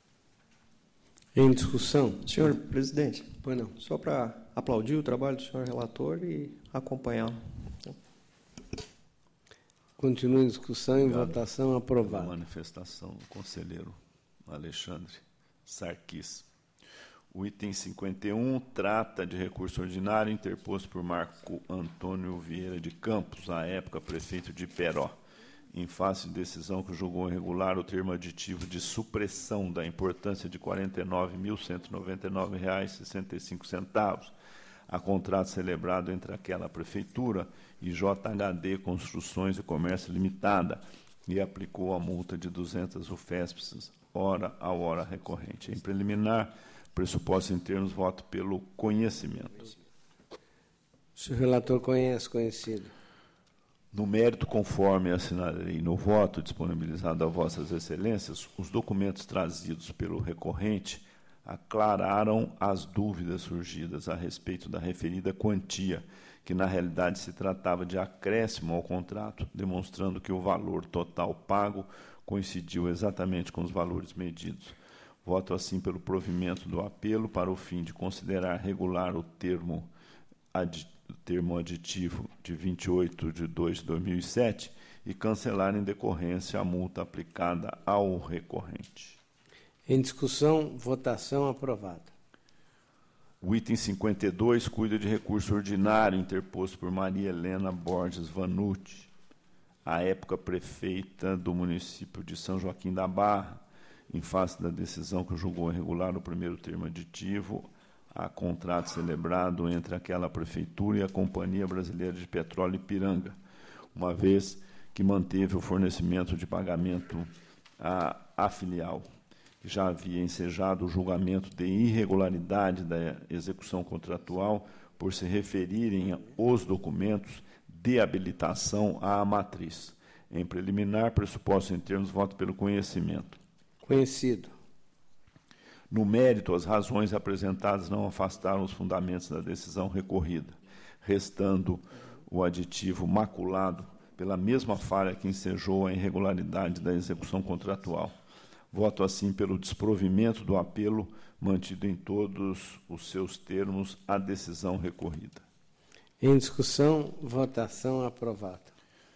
Em discussão? Senhor presidente, Pois não. só para aplaudir o trabalho do senhor relator e acompanhá-lo. Continua em discussão, em Obrigado. votação, Pela aprovado. manifestação do conselheiro Alexandre Sarquis. O item cinquenta e um trata de recurso ordinário interposto por Marco Antônio Vieira de Campos, à época prefeito de Iperó, em face de decisão que julgou irregular o termo aditivo de supressão da importância de quarenta e nove mil cento e noventa e nove reais e sessenta e cinco centavos a contrato celebrado entre aquela prefeitura e J H D Construções e Comércio Limitada e aplicou a multa de duzentas U F E S Ps hora a hora recorrente. Em preliminar, pressuposto em termos, voto pelo conhecimento. Se o relator conhece, conhecido. No mérito, conforme assinalei no voto disponibilizado a vossas excelências, os documentos trazidos pelo recorrente aclararam as dúvidas surgidas a respeito da referida quantia, que na realidade se tratava de acréscimo ao contrato, demonstrando que o valor total pago coincidiu exatamente com os valores medidos. Voto assim pelo provimento do apelo para o fim de considerar regular o termo, adi, termo aditivo de vinte e oito de dois de dois mil e sete e cancelar em decorrência a multa aplicada ao recorrente. Em discussão, votação, aprovado. O item cinquenta e dois cuida de recurso ordinário interposto por Maria Helena Borges Vanucci, à época prefeita do município de São Joaquim da Barra, em face da decisão que julgou irregular o primeiro termo aditivo a contrato celebrado entre aquela prefeitura e a Companhia Brasileira de Petróleo Ipiranga, uma vez que manteve o fornecimento de pagamento à, à filial, que já havia ensejado o julgamento de irregularidade da execução contratual por se referirem os documentos de habilitação à matriz. Em preliminar, pressuposto em termos, voto pelo conhecimento. Conhecido. No mérito, as razões apresentadas não afastaram os fundamentos da decisão recorrida, restando o aditivo maculado pela mesma falha que ensejou a irregularidade da execução contratual. Voto assim pelo desprovimento do apelo, mantido em todos os seus termos a decisão recorrida. Em discussão, votação, aprovado.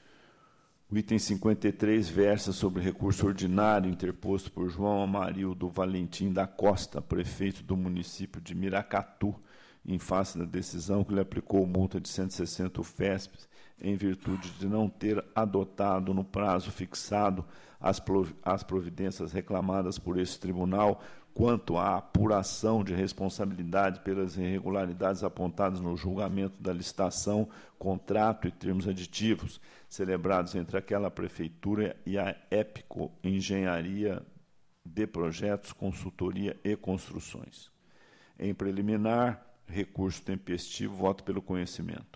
O item cinquenta e três versa sobre recurso ordinário interposto por João Amarildo Valentim da Costa, prefeito do município de Miracatu, em face da decisão que lhe aplicou multa de cento e sessenta U F E S Ps, em virtude de não ter adotado no prazo fixado as, prov- as providências reclamadas por esse tribunal quanto à apuração de responsabilidade pelas irregularidades apontadas no julgamento da licitação, contrato e termos aditivos, celebrados entre aquela prefeitura e a Épico Engenharia de Projetos, Consultoria e Construções. Em preliminar, recurso tempestivo, voto pelo conhecimento.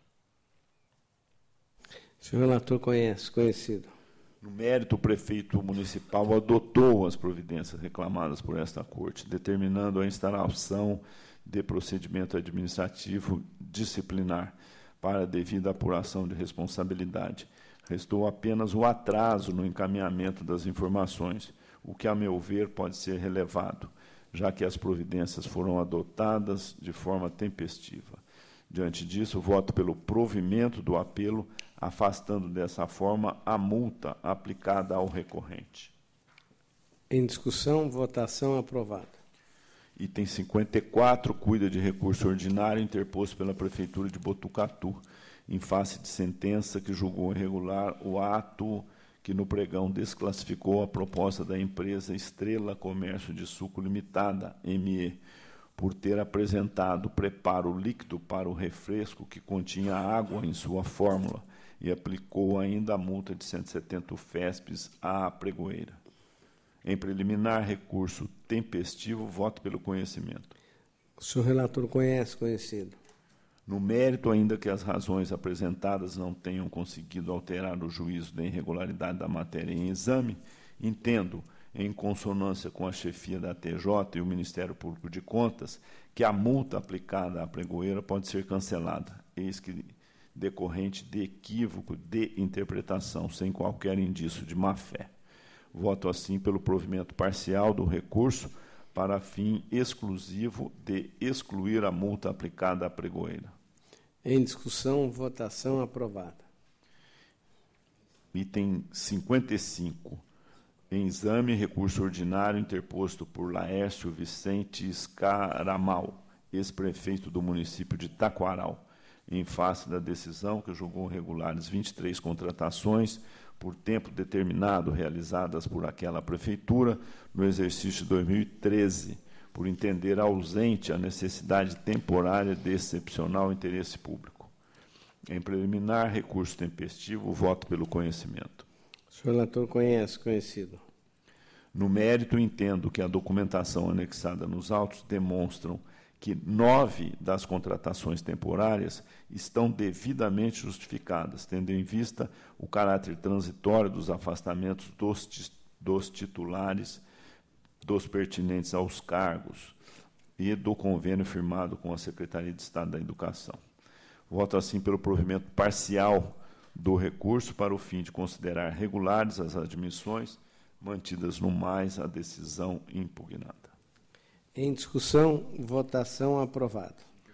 Se o relator conhece, conhecido. No mérito, o prefeito municipal adotou as providências reclamadas por esta Corte, determinando a instalação de procedimento administrativo disciplinar para a devida apuração de responsabilidade. Restou apenas o atraso no encaminhamento das informações, o que, a meu ver, pode ser relevado, já que as providências foram adotadas de forma tempestiva. Diante disso, voto pelo provimento do apelo, afastando dessa forma a multa aplicada ao recorrente. Em discussão, votação, aprovado. Item cinquenta e quatro cuida de recurso ordinário interposto pela Prefeitura de Botucatu, em face de sentença que julgou irregular o ato que no pregão desclassificou a proposta da empresa Estrela Comércio de Suco Limitada, M E, por ter apresentado preparo líquido para o refresco que continha água em sua fórmula e aplicou ainda a multa de cento e setenta U F E S Ps à pregoeira. Em preliminar, recurso tempestivo, voto pelo conhecimento. O senhor relator conhece, conhecido. No mérito, ainda que as razões apresentadas não tenham conseguido alterar o juízo da irregularidade da matéria em exame, entendo, em consonância com a chefia da T J e o Ministério Público de Contas, que a multa aplicada à pregoeira pode ser cancelada, eis que decorrente de equívoco de interpretação, sem qualquer indício de má-fé. Voto assim pelo provimento parcial do recurso para fim exclusivo de excluir a multa aplicada à pregoeira. Em discussão, votação aprovada. Item cinquenta e cinco. Em exame, recurso ordinário interposto por Laércio Vicente Escaramal, ex-prefeito do município de Taquaral, em face da decisão que julgou regulares vinte e três contratações por tempo determinado realizadas por aquela prefeitura no exercício de dois mil e treze, por entender ausente a necessidade temporária de excepcional interesse público. Em preliminar, recurso tempestivo, voto pelo conhecimento. O senhor relator conhece, conhecido. No mérito, entendo que a documentação anexada nos autos demonstram que nove das contratações temporárias estão devidamente justificadas, tendo em vista o caráter transitório dos afastamentos dos, dos titulares dos pertinentes aos cargos e do convênio firmado com a Secretaria de Estado da Educação. Voto assim pelo provimento parcial do recurso para o fim de considerar regulares as admissões mantidas no mais a decisão impugnada. Em discussão, votação aprovada.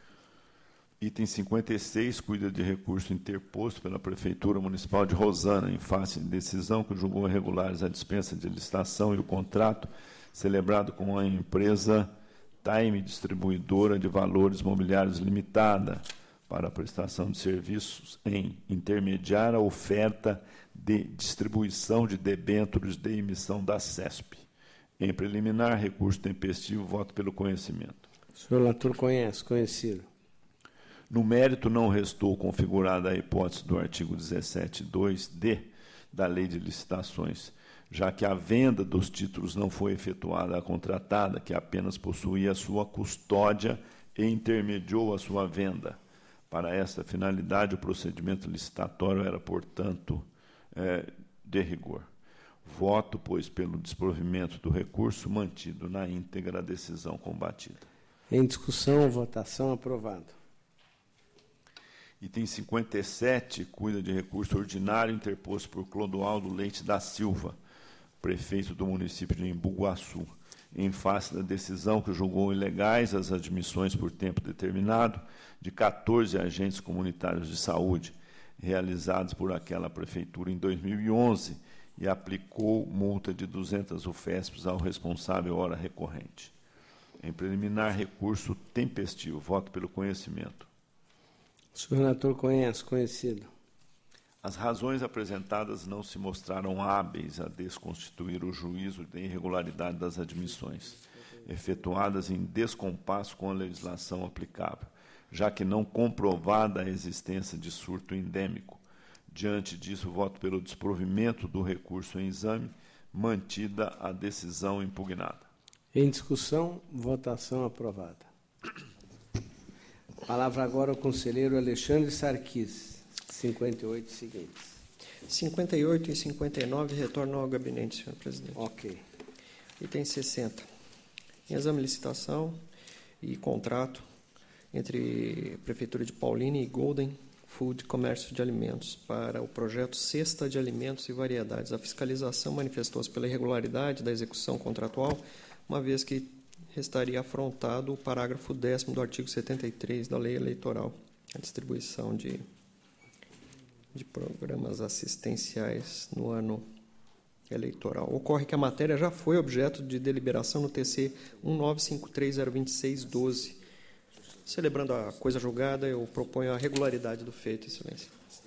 Item cinquenta e seis, cuida de recurso interposto pela Prefeitura Municipal de Rosana, em face de decisão que julgou irregulares a dispensa de licitação e o contrato celebrado com a empresa Time Distribuidora de Valores Mobiliários Limitada para a prestação de serviços em intermediar a oferta de distribuição de debêntures de emissão da CESP. Em preliminar, recurso tempestivo, voto pelo conhecimento. O senhor relator conhece, conhecido. No mérito, não restou configurada a hipótese do artigo dezessete, dois D da Lei de Licitações, já que a venda dos títulos não foi efetuada à contratada, que apenas possuía a sua custódia e intermediou a sua venda. Para esta finalidade, o procedimento licitatório era, portanto, é, de rigor. Voto, pois, pelo desprovimento do recurso, mantido na íntegra a decisão combatida. Em discussão, votação aprovada. Item cinquenta e sete, cuida de recurso ordinário interposto por Clodoaldo Leite da Silva, prefeito do município de Embu-Guaçu, em face da decisão que julgou ilegais as admissões por tempo determinado de quatorze agentes comunitários de saúde, realizados por aquela prefeitura em dois mil e onze, e aplicou multa de duzentas U F E S Ps ao responsável hora recorrente. Em preliminar, recurso tempestivo, voto pelo conhecimento. O senhor relator conhece, conhecido. As razões apresentadas não se mostraram hábeis a desconstituir o juízo de irregularidade das admissões, efetuadas em descompasso com a legislação aplicável, já que não comprovada a existência de surto endêmico. Diante disso, voto pelo desprovimento do recurso em exame, mantida a decisão impugnada. Em discussão, votação aprovada. Palavra agora ao conselheiro Alexandre Sarquis, cinquenta e oito seguintes. cinquenta e oito e cinquenta e nove retornam ao gabinete, senhor presidente. Ok. Item sessenta. Em exame de licitação e contrato entre a Prefeitura de Paulínia e Golden Food Comércio de Alimentos para o projeto Cesta de Alimentos e Variedades. A fiscalização manifestou-se pela irregularidade da execução contratual, uma vez que restaria afrontado o parágrafo décimo do artigo setenta e três da Lei Eleitoral, a distribuição de, de programas assistenciais no ano eleitoral. Ocorre que a matéria já foi objeto de deliberação no T C um nove cinco três zero dois seis doze. Celebrando a coisa julgada, eu proponho a regularidade do feito, excelência.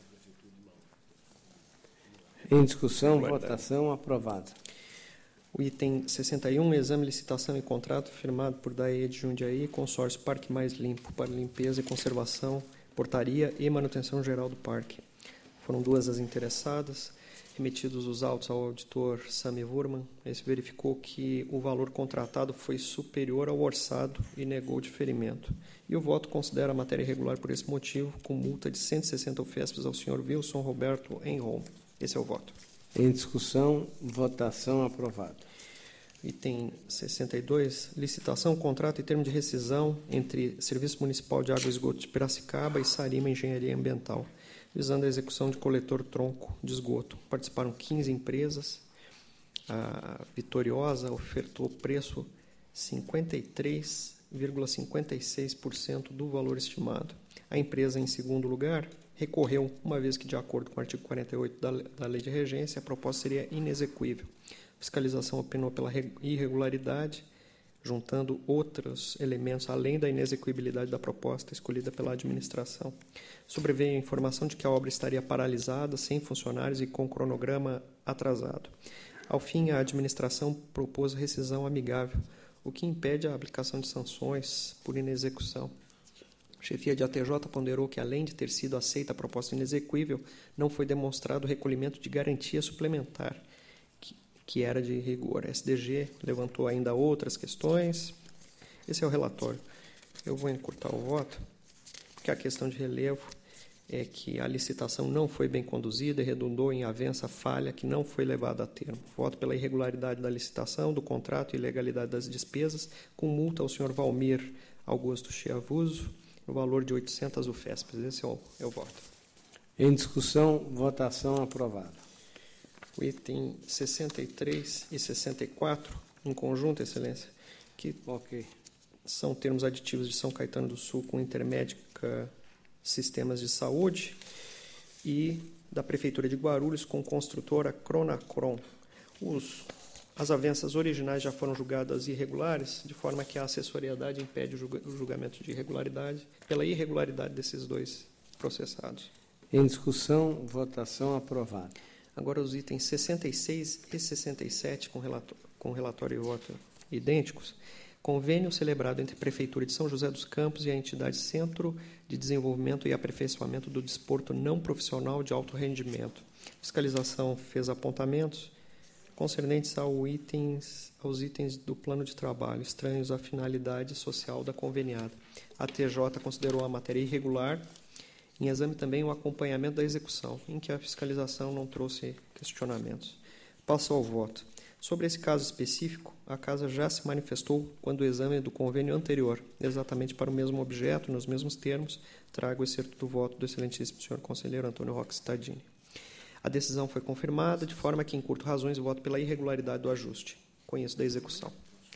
Em discussão, votação aprovada. O item sessenta e um, exame, licitação e contrato firmado por D A E de Jundiaí, consórcio Parque Mais Limpo para limpeza e conservação, portaria e manutenção geral do parque. Foram duas as interessadas remetidos os autos ao auditor Sami Wurman, ele verificou que o valor contratado foi superior ao orçado e negou o diferimento. E o voto considera a matéria irregular por esse motivo, com multa de cento e sessenta U F E S Ps ao senhor Wilson Roberto Enholm. Esse é o voto. Em discussão, votação aprovado. Item sessenta e dois, licitação, contrato e termo de rescisão entre Serviço Municipal de Água e Esgoto de Piracicaba e Sarima Engenharia Ambiental, visando a execução de coletor-tronco de esgoto. Participaram quinze empresas. A Vitoriosa ofertou preço cinquenta e três vírgula cinquenta e seis por cento do valor estimado. A empresa, em segundo lugar, recorreu, uma vez que, de acordo com o artigo quarenta e oito da, da Lei de Regência, a proposta seria inexequível. A fiscalização opinou pela irregularidade, juntando outros elementos além da inexequibilidade da proposta escolhida pela administração. Sobreveio a informação de que a obra estaria paralisada, sem funcionários e com cronograma atrasado. Ao fim, a administração propôs rescisão amigável, o que impede a aplicação de sanções por inexecução. A chefia de A T J ponderou que, além de ter sido aceita a proposta inexequível, não foi demonstrado o recolhimento de garantia suplementar, que, que era de rigor. A S D G levantou ainda outras questões. Esse é o relatório. Eu vou encurtar o voto, porque a questão de relevo é que a licitação não foi bem conduzida e redundou em avença falha que não foi levada a termo. Voto pela irregularidade da licitação, do contrato e ilegalidade das despesas, com multa ao senhor Valmir Augusto Chiavuso, no valor de oitocentas U F E S Ps. Esse é o, é o voto. Em discussão, votação aprovada. O item sessenta e três e sessenta e quatro, em conjunto, Excelência, que Ok. são termos aditivos de São Caetano do Sul com Intermédica Sistemas de Saúde e da Prefeitura de Guarulhos com construtora Cronacron. Os, as avanças originais já foram julgadas irregulares, de forma que a assessoriedade impede o, julga, o julgamento de irregularidade, pela irregularidade desses dois processados. Em discussão, votação aprovada. Agora os itens sessenta e seis e sessenta e sete, com relatório, com relatório e voto idênticos. Convênio celebrado entre a Prefeitura de São José dos Campos e a entidade Centro de Desenvolvimento e Aperfeiçoamento do Desporto Não Profissional de Alto Rendimento. A fiscalização fez apontamentos concernentes ao itens, aos itens do plano de trabalho, estranhos à finalidade social da conveniada. A T J considerou a matéria irregular. Em exame também o acompanhamento da execução, em que a fiscalização não trouxe questionamentos. Passo ao voto. Sobre esse caso específico, a Casa já se manifestou quando o exame do convênio anterior, exatamente para o mesmo objeto, nos mesmos termos. Trago o excerto do voto do excelentíssimo senhor conselheiro Antônio Roque Stadini. A decisão foi confirmada, de forma que, em curto razões, voto pela irregularidade do ajuste. Conheço da execução.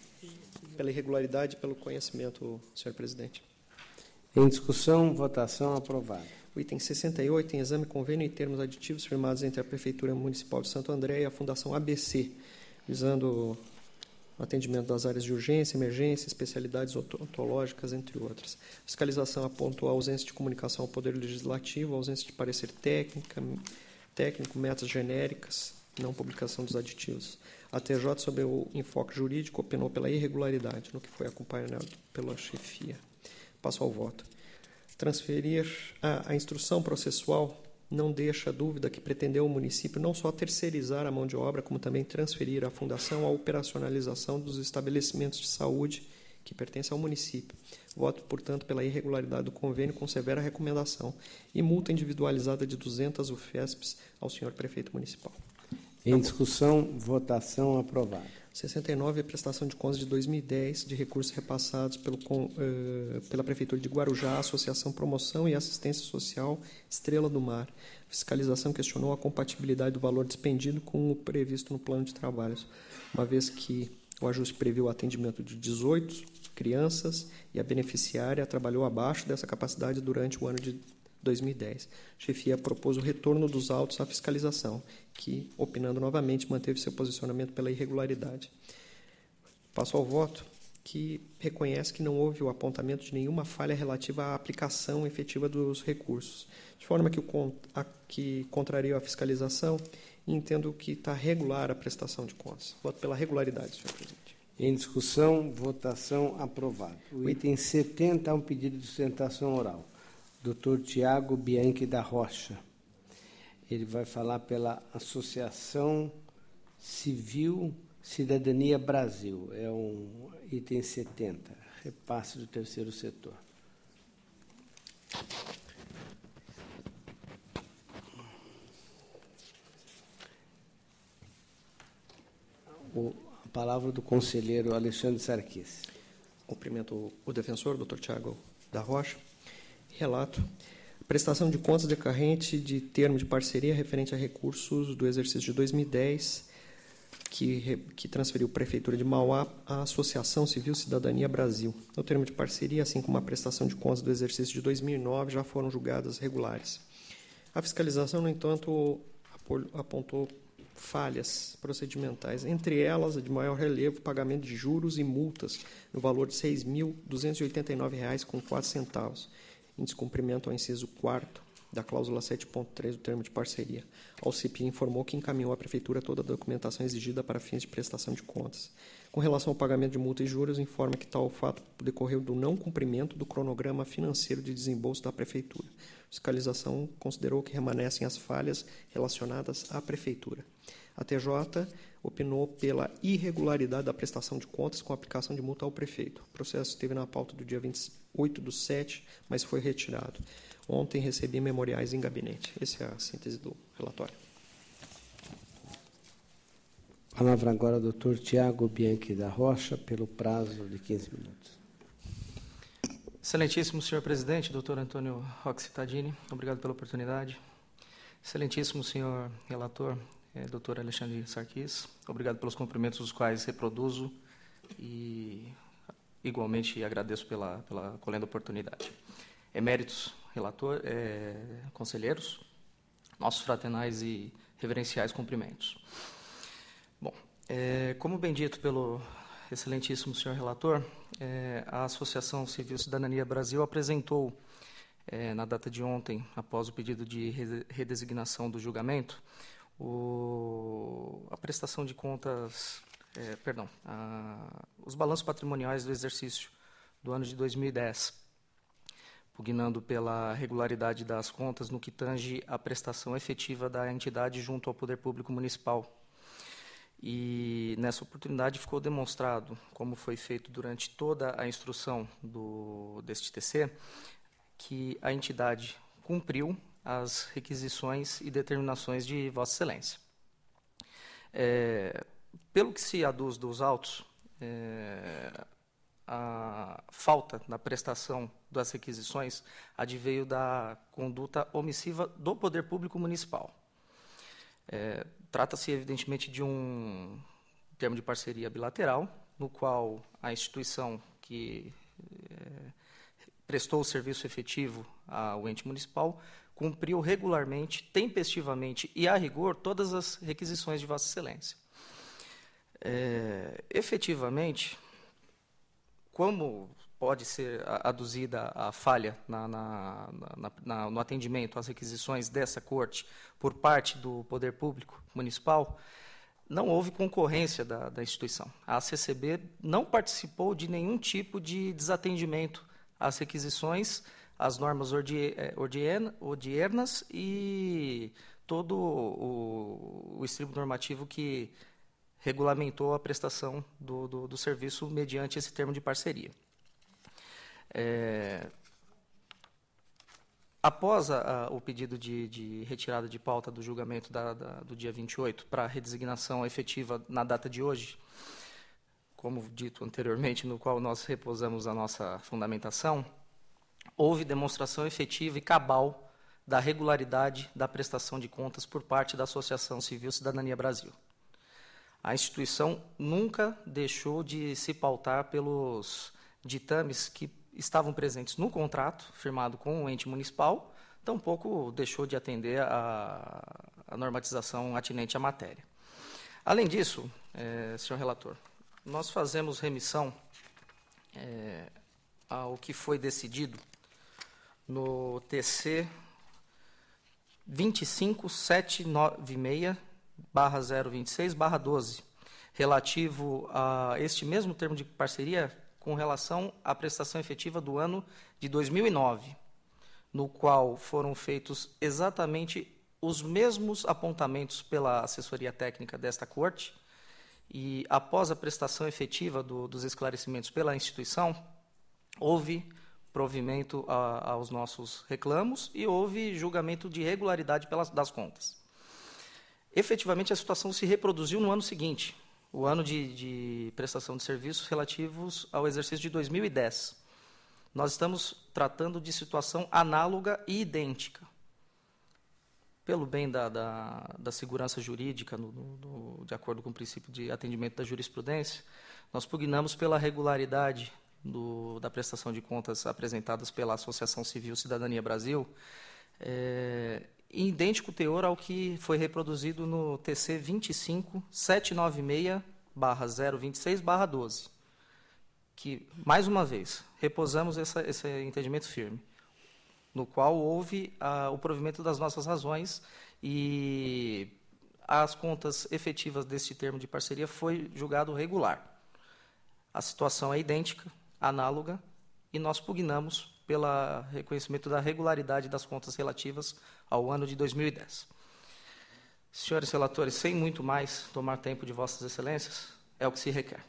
Pela irregularidade e pelo conhecimento, senhor presidente. Em discussão, votação aprovada. O item sessenta e oito, em exame, convênio e termos aditivos firmados entre a Prefeitura Municipal de Santo André e a Fundação A B C, visando o atendimento das áreas de urgência, emergência, especialidades odontológicas, entre outras. A fiscalização apontou a ausência de comunicação ao Poder Legislativo, a ausência de parecer técnica, técnico, metas genéricas, não publicação dos aditivos. A T J, sob o enfoque jurídico, opinou pela irregularidade, no que foi acompanhado pela chefia. Passo ao voto. Transferir a, a instrução processual não deixa dúvida que pretendeu o município não só terceirizar a mão de obra, como também transferir à Fundação a operacionalização dos estabelecimentos de saúde que pertencem ao município. Voto, portanto, pela irregularidade do convênio com severa recomendação e multa individualizada de duzentas U F E S Ps ao senhor prefeito municipal. Em discussão, votação aprovada. sessenta e nove, a prestação de contas de dois mil e dez de recursos repassados pelo, com, uh, pela Prefeitura de Guarujá, Associação Promoção e Assistência Social Estrela do Mar. A fiscalização questionou a compatibilidade do valor despendido com o previsto no plano de trabalhos, uma vez que o ajuste previu o atendimento de dezoito crianças e a beneficiária trabalhou abaixo dessa capacidade durante o ano de dois mil e dez. A chefia propôs o retorno dos autos à fiscalização, que, opinando novamente, manteve seu posicionamento pela irregularidade. Passo ao voto, que reconhece que não houve o apontamento de nenhuma falha relativa à aplicação efetiva dos recursos, de forma que, o, a, que contraria a fiscalização, e entendo que está regular a prestação de contas. Voto pela regularidade, senhor presidente. Em discussão, votação aprovada. O item setenta é um pedido de sustentação oral. doutor Tiago Bianchi da Rocha. Ele vai falar pela Associação Civil Cidadania Brasil. É um item setenta, repasse do terceiro setor. O, a palavra do conselheiro Alexandre Sarquis. Cumprimento o defensor, doutor Tiago da Rocha. Relato. Prestação de contas decorrente de termo de parceria referente a recursos do exercício de dois mil e dez, que, que transferiu a Prefeitura de Mauá à Associação Civil Cidadania Brasil. No termo de parceria, assim como a prestação de contas do exercício de dois mil e nove, já foram julgadas regulares. A fiscalização, no entanto, apontou falhas procedimentais, entre elas a de maior relevo, pagamento de juros e multas no valor de seis mil duzentos e oitenta e nove reais e quatro centavos, em descumprimento ao inciso quarto da cláusula sete ponto três do termo de parceria. A O C I P informou que encaminhou à Prefeitura toda a documentação exigida para fins de prestação de contas. Com relação ao pagamento de multa e juros, informa que tal fato decorreu do não cumprimento do cronograma financeiro de desembolso da Prefeitura. A fiscalização considerou que remanescem as falhas relacionadas à Prefeitura. A T J opinou pela irregularidade da prestação de contas com aplicação de multa ao prefeito. O processo esteve na pauta do dia vinte e oito do sete, mas foi retirado. Ontem recebi memoriais em gabinete. Essa é a síntese do relatório. Palavra agora ao doutor Tiago Bianchi da Rocha, pelo prazo de quinze minutos. Excelentíssimo senhor presidente, doutor Antônio Roque Cittadini, obrigado pela oportunidade. Excelentíssimo senhor relator, é, doutor Alexandre Sarquis, obrigado pelos cumprimentos, os quais reproduzo e igualmente agradeço pela, pela colhendo oportunidade. Eméritos, relator, é, conselheiros, nossos fraternais e reverenciais cumprimentos. Bom, é, como bem dito pelo excelentíssimo senhor relator, é, a Associação Civil Cidadania Brasil apresentou, é, na data de ontem, após o pedido de redesignação do julgamento, o, a prestação de contas, é, perdão, a, os balanços patrimoniais do exercício do ano de dois mil e dez, pugnando pela regularidade das contas no que tange à prestação efetiva da entidade junto ao Poder Público Municipal. E, nessa oportunidade, ficou demonstrado, como foi feito durante toda a instrução do, deste T C, que a entidade cumpriu as requisições e determinações de Vossa Excelência. É, pelo que se aduz dos autos, é, a falta na prestação das requisições adveio da conduta omissiva do Poder Público Municipal. É, Trata-se, evidentemente, de um termo de parceria bilateral, no qual a instituição que é, prestou o serviço efetivo ao ente municipal cumpriu regularmente, tempestivamente e a rigor todas as requisições de Vossa Excelência. É, efetivamente, como pode ser aduzida a falha na, na, na, na, no atendimento às requisições dessa corte por parte do Poder Público Municipal, não houve concorrência da, da instituição. A C C B não participou de nenhum tipo de desatendimento às requisições, às normas odiernas e todo o, o estribo normativo que regulamentou a prestação do, do, do serviço mediante esse termo de parceria. É, após a, a, o pedido de, de retirada de pauta do julgamento da, da, do dia vinte e oito para a redesignação efetiva na data de hoje, como dito anteriormente, no qual nós repousamos a nossa fundamentação, houve demonstração efetiva e cabal da regularidade da prestação de contas por parte da Associação Civil Cidadania Brasil. A instituição nunca deixou de se pautar pelos ditames que estavam presentes no contrato firmado com o ente municipal, tampouco deixou de atender a, a normatização atinente à matéria. Além disso, é, senhor relator, nós fazemos remissão é, ao que foi decidido no T C vinte e cinco setecentos e noventa e seis barra zero vinte e seis barra doze, relativo a este mesmo termo de parceria com relação à prestação efetiva do ano de dois mil e nove, no qual foram feitos exatamente os mesmos apontamentos pela assessoria técnica desta Corte e, após a prestação efetiva do, dos esclarecimentos pela instituição, houve provimento a, aos nossos reclamos e houve julgamento de regularidade pelas, das contas. Efetivamente, a situação se reproduziu no ano seguinte, o ano de, de prestação de serviços relativos ao exercício de dois mil e dez. Nós estamos tratando de situação análoga e idêntica. Pelo bem da, da, da segurança jurídica, no, no, de acordo com o princípio de atendimento da jurisprudência, nós pugnamos pela regularidade do, da prestação de contas apresentadas pela Associação Civil Cidadania Brasil, é, em idêntico teor ao que foi reproduzido no T C vinte e cinco, setecentos e noventa e seis barra zero vinte e seis barra doze, que, mais uma vez, reposamos essa, esse entendimento firme, no qual houve ah, o provimento das nossas razões e as contas efetivas deste termo de parceria foi julgado regular. A situação é idêntica, análoga, e nós pugnamos pelo reconhecimento da regularidade das contas relativas ao ano de dois mil e dez. Senhores relatores, sem muito mais tomar tempo de vossas excelências, é o que se requer.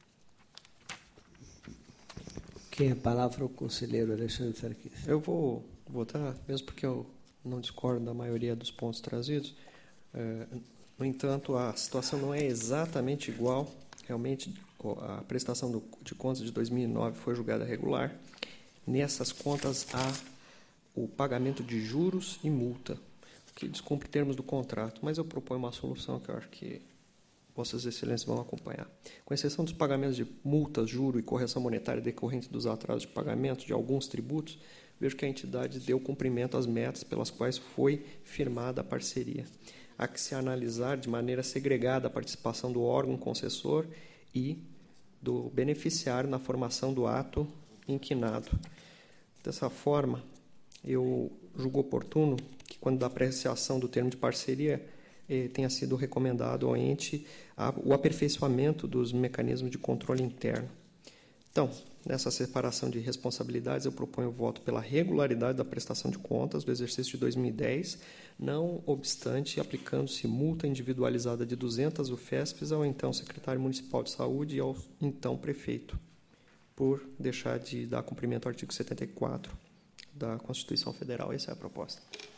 Quem é a palavra? O conselheiro Alexandre Sarquis. Eu vou votar, mesmo porque eu não discordo da maioria dos pontos trazidos. É, no entanto, a situação não é exatamente igual. Realmente, a prestação do, de contas de dois mil e nove foi julgada regular. Nessas contas, há o pagamento de juros e multa, que descumpre termos do contrato, mas eu proponho uma solução que eu acho que Vossas Excelências vão acompanhar. Com exceção dos pagamentos de multas, juro e correção monetária decorrentes dos atrasos de pagamento de alguns tributos, vejo que a entidade deu cumprimento às metas pelas quais foi firmada a parceria. Há que se analisar de maneira segregada a participação do órgão concessor e do beneficiário na formação do ato inquinado. Dessa forma, eu julgo oportuno que, quando da apreciação do termo de parceria, eh, tenha sido recomendado ao ente a, o aperfeiçoamento dos mecanismos de controle interno. Então, nessa separação de responsabilidades, eu proponho o voto pela regularidade da prestação de contas do exercício de dois mil e dez, não obstante aplicando-se multa individualizada de duzentas U F E S Ps ao então secretário municipal de saúde e ao então prefeito, por deixar de dar cumprimento ao artigo setenta e quatro da Constituição Federal. Essa é a proposta.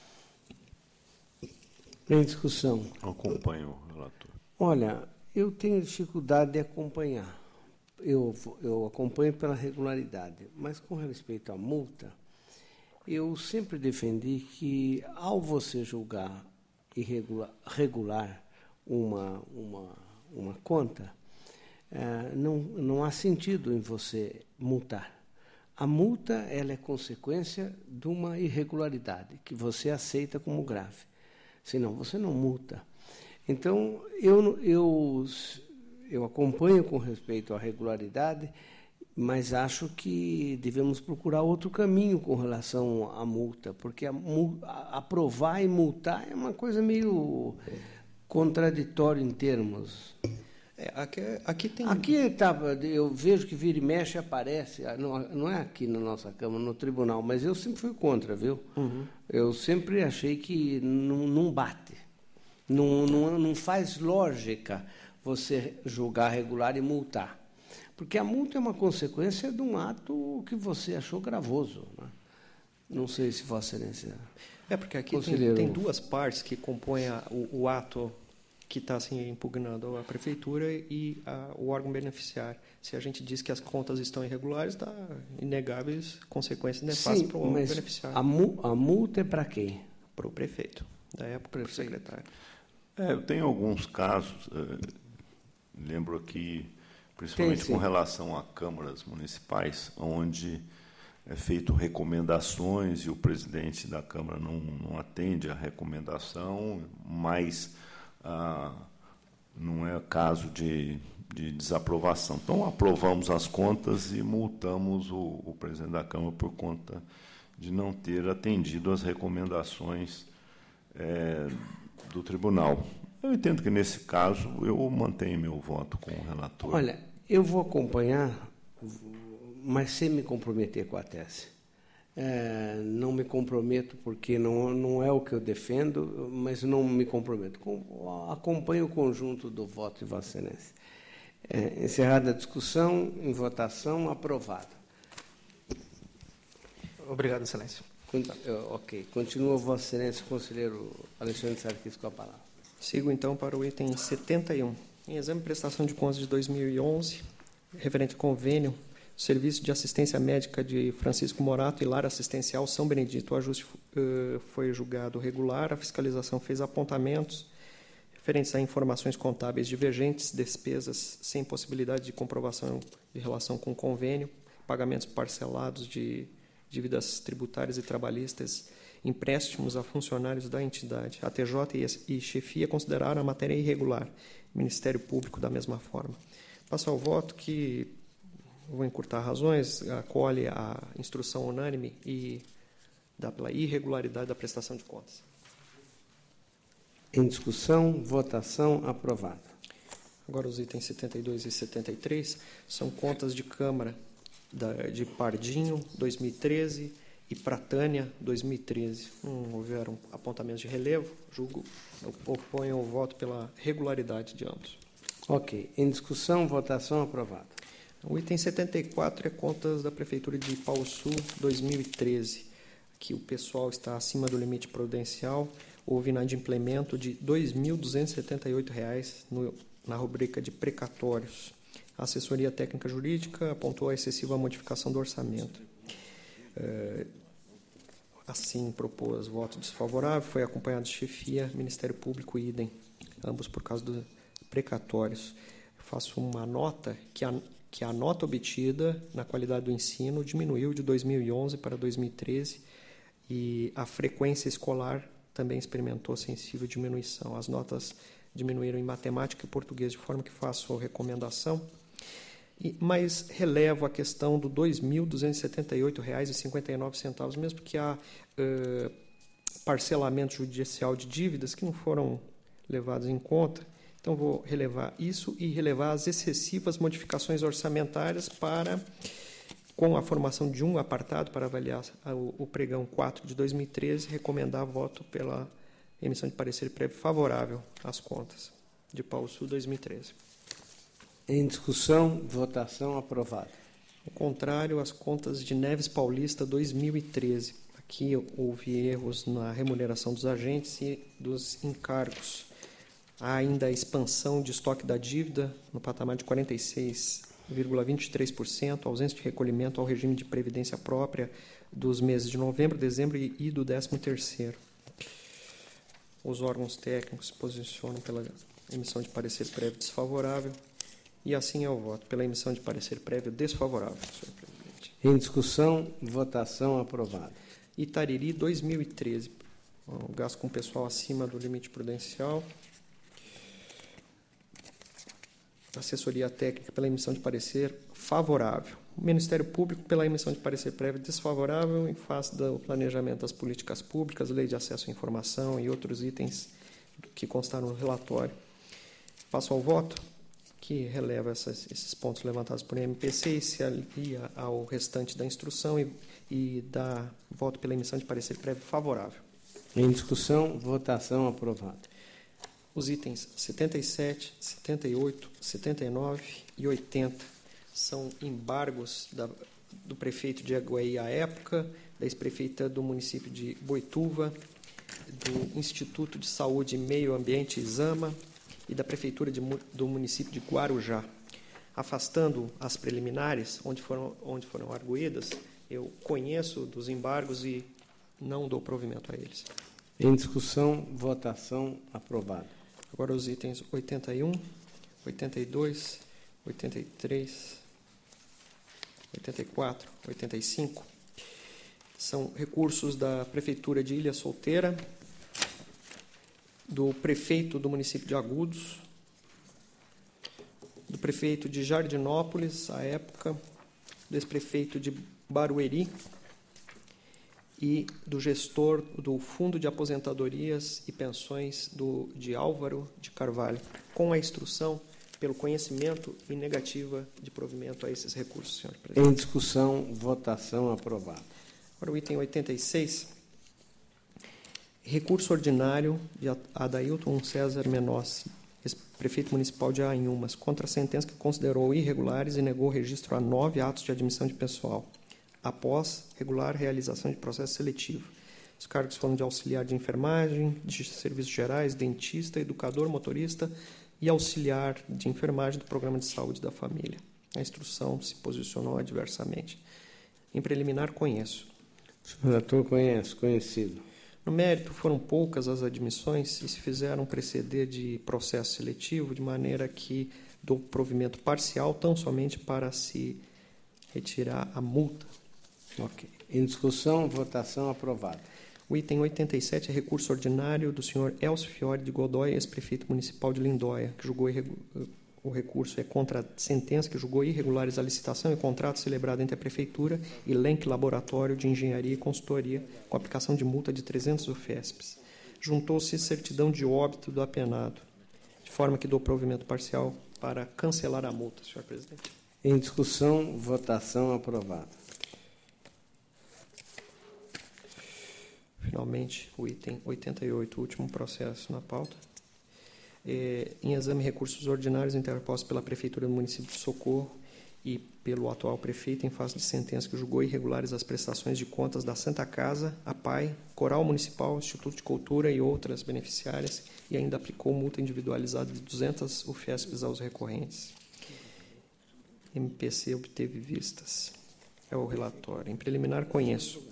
Em discussão. Acompanho o relator. Olha, eu tenho dificuldade de acompanhar. Eu, eu acompanho pela regularidade, mas com respeito à multa, eu sempre defendi que, ao você julgar irregular, regular uma, uma, uma conta, eh, não, não há sentido em você multar. A multa ela é consequência de uma irregularidade que você aceita como grave. Senão, você não multa. Então, eu... eu Eu acompanho com respeito à regularidade, mas acho que devemos procurar outro caminho com relação à multa, porque a, a, aprovar e multar é uma coisa meio contraditória em termos. É, aqui, aqui tem... Aqui tá, eu vejo que vira e mexe aparece, não, não é aqui na nossa Câmara, no tribunal, mas eu sempre fui contra, viu? Uhum. Eu sempre achei que não, não bate, não, não, não faz lógica você julgar regular e multar. Porque a multa é uma consequência de um ato que você achou gravoso. Né? Não sei se Vossa Excelência... É, porque aqui tem, tem duas partes que compõem a, o, o ato que está assim, impugnando a Prefeitura e a, o órgão beneficiário. Se a gente diz que as contas estão irregulares, dá inegáveis consequências nefastas para o órgão beneficiário. A, mu, a multa é para quem? Para o prefeito, da época, para o secretário. É, eu tenho alguns casos... Uh... Lembro aqui, principalmente sim, sim. com relação a câmaras municipais, onde é feito recomendações e o presidente da Câmara não, não atende a recomendação, mas ah, não é caso de, de desaprovação. Então, aprovamos as contas e multamos o, o presidente da Câmara por conta de não ter atendido as recomendações é, do tribunal. Eu entendo que, nesse caso, eu mantenho meu voto com o relator. Olha, eu vou acompanhar, mas sem me comprometer com a tese. É, não me comprometo porque não, não é o que eu defendo, mas não me comprometo. Com, acompanho o conjunto do voto de Vossa Excelência. É, encerrada a discussão, em votação, aprovado. Obrigado, Excelência. Ok. Continua Vossa Excelência, conselheiro Alexandre Sarquis, com a palavra. Sigo, então, para o item setenta e um. Em exame de prestação de contas de dois mil e onze, referente ao convênio, o Serviço de Assistência Médica de Francisco Morato e Lar Assistencial São Benedito. O ajuste uh, foi julgado regular, a fiscalização fez apontamentos referentes a informações contábeis divergentes, despesas sem possibilidade de comprovação de relação com o convênio, pagamentos parcelados de dívidas tributárias e trabalhistas, empréstimos a funcionários da entidade. A T J e chefia consideraram a matéria irregular. Ministério Público, da mesma forma. Passo ao voto que, vou encurtar razões, acolhe a instrução unânime e dá pela irregularidade da prestação de contas. Em discussão, votação, aprovado. Agora os itens setenta e dois e setenta e três são contas de Câmara da, de Pardinho, dois mil e treze, e Pratânia, dois mil e treze. Não houveram apontamentos de relevo, julgo, eu proponho o voto pela regularidade de ambos. Ok. Em discussão, votação, aprovado. O item setenta e quatro é contas da Prefeitura de Ipauçu, dois mil e treze. Aqui o pessoal está acima do limite prudencial. Houve inadimplemento de dois mil duzentos e setenta e oito reais no, na rubrica de precatórios. A assessoria técnica jurídica apontou a excessiva modificação do orçamento. É, assim, propôs voto desfavorável, foi acompanhado de chefia, Ministério Público e idem, ambos por causa dos precatórios. Faço uma nota que a, que a nota obtida na qualidade do ensino diminuiu de dois mil e onze para dois mil e treze e a frequência escolar também experimentou sensível diminuição. As notas diminuíram em matemática e português, de forma que faço recomendação. E, mas relevo a questão do dois mil duzentos e setenta e oito reais e cinquenta e nove centavos, mesmo que há uh, parcelamento judicial de dívidas que não foram levados em conta. Então, vou relevar isso e relevar as excessivas modificações orçamentárias para, com a formação de um apartado para avaliar o, o pregão quatro de dois mil e treze, recomendar voto pela emissão de parecer prévio favorável às contas de Ipauçu dois mil e treze. Em discussão, votação, aprovado. Ao contrário, as contas de Neves Paulista dois mil e treze. Aqui houve erros na remuneração dos agentes e dos encargos. Há ainda a expansão de estoque da dívida no patamar de quarenta e seis vírgula vinte e três por cento, ausência de recolhimento ao regime de previdência própria dos meses de novembro, dezembro e do décimo terceiro. Os órgãos técnicos se posicionam pela emissão de parecer prévio desfavorável. E assim é o voto, pela emissão de parecer prévio desfavorável, senhor presidente. Em discussão, votação, aprovado. Itariri, dois mil e treze. O gasto com pessoal acima do limite prudencial. Assessoria técnica pela emissão de parecer favorável. O Ministério Público pela emissão de parecer prévio desfavorável em face do planejamento das políticas públicas, lei de acesso à informação e outros itens que constaram no relatório. Passo ao voto, que releva essas, esses pontos levantados por M P C e se alia ao restante da instrução e, e dá voto pela emissão de parecer prévio favorável. Em discussão, votação, aprovado. Os itens setenta e sete, setenta e oito, setenta e nove e oitenta são embargos da, do prefeito de Aguaí à época, da ex-prefeita do município de Boituva, do Instituto de Saúde e Meio Ambiente, Isama, e da Prefeitura de, do município de Guarujá. Afastando as preliminares, onde foram, onde foram arguídas, eu conheço dos embargos e não dou provimento a eles. Em discussão, votação, aprovado. Agora os itens oitenta e um, oitenta e dois, oitenta e três, oitenta e quatro, oitenta e cinco, são recursos da Prefeitura de Ilha Solteira, do prefeito do município de Agudos, do prefeito de Jardinópolis, à época, do ex-prefeito de Barueri e do gestor do Fundo de Aposentadorias e Pensões do, de Álvaro de Carvalho, com a instrução pelo conhecimento e negativa de provimento a esses recursos, senhor presidente. Em discussão, votação, aprovado. Para o item oitenta e seis, recurso ordinário de Adailton César Menossi, prefeito municipal de Anhumas, contra a sentença que considerou irregulares e negou registro a nove atos de admissão de pessoal, após regular realização de processo seletivo. Os cargos foram de auxiliar de enfermagem, de serviços gerais, dentista, educador, motorista e auxiliar de enfermagem do Programa de Saúde da Família. A instrução se posicionou adversamente. Em preliminar, conheço. O relator conhece, conhecido. No mérito, foram poucas as admissões e se fizeram preceder de processo seletivo, de maneira que dou provimento parcial, tão somente para se retirar a multa. Ok. Em discussão, votação aprovada. O item oitenta e sete é recurso ordinário do senhor Elcio Fiore de Godoy, ex-prefeito municipal de Lindóia, que julgou irregu... o recurso é contra a sentença que julgou irregulares a licitação e contrato celebrado entre a Prefeitura e Lenk Laboratório de Engenharia e Consultoria, com aplicação de multa de trezentos U F E S Ps. Juntou-se certidão de óbito do apenado, de forma que dou provimento parcial para cancelar a multa, senhor presidente. Em discussão, votação aprovada. Finalmente, o item oitenta e oito, o último processo na pauta. É, em exame, recursos ordinários interpostos pela Prefeitura do município de Socorro e pelo atual prefeito em face de sentença que julgou irregulares as prestações de contas da Santa Casa, a P A I, Coral Municipal, Instituto de Cultura e outras beneficiárias e ainda aplicou multa individualizada de duzentos U F E S Ps aos recorrentes. M P C obteve vistas. É o relatório. Em preliminar, conheço.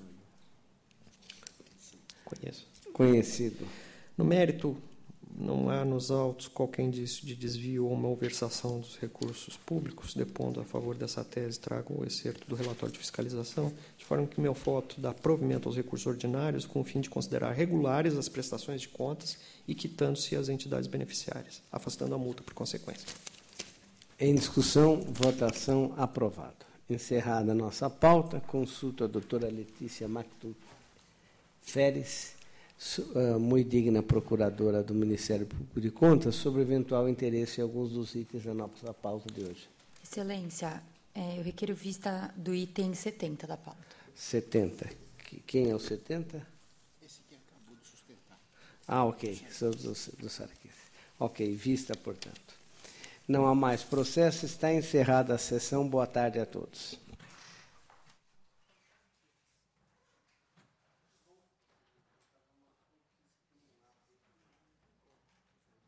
Conheço. Conhecido. No mérito, não há nos autos qualquer indício de desvio ou malversação dos recursos públicos, depondo a favor dessa tese, trago o excerto do relatório de fiscalização, de forma que meu voto dá provimento aos recursos ordinários com o fim de considerar regulares as prestações de contas e quitando-se as entidades beneficiárias, afastando a multa por consequência. Em discussão, votação aprovado. Encerrada a nossa pauta, consulto a doutora Letícia Mactum Feres, muito digna procuradora do Ministério Público de Contas, sobre eventual interesse em alguns dos itens da nossa pauta de hoje. Excelência, é, eu requero vista do item setenta da pauta. setenta. Quem é o setenta? Esse que acabou de sustentar. Ah, ok. Sou do, do Sarquis. Ok, vista, portanto. Não há mais processo, está encerrada a sessão. Boa tarde a todos.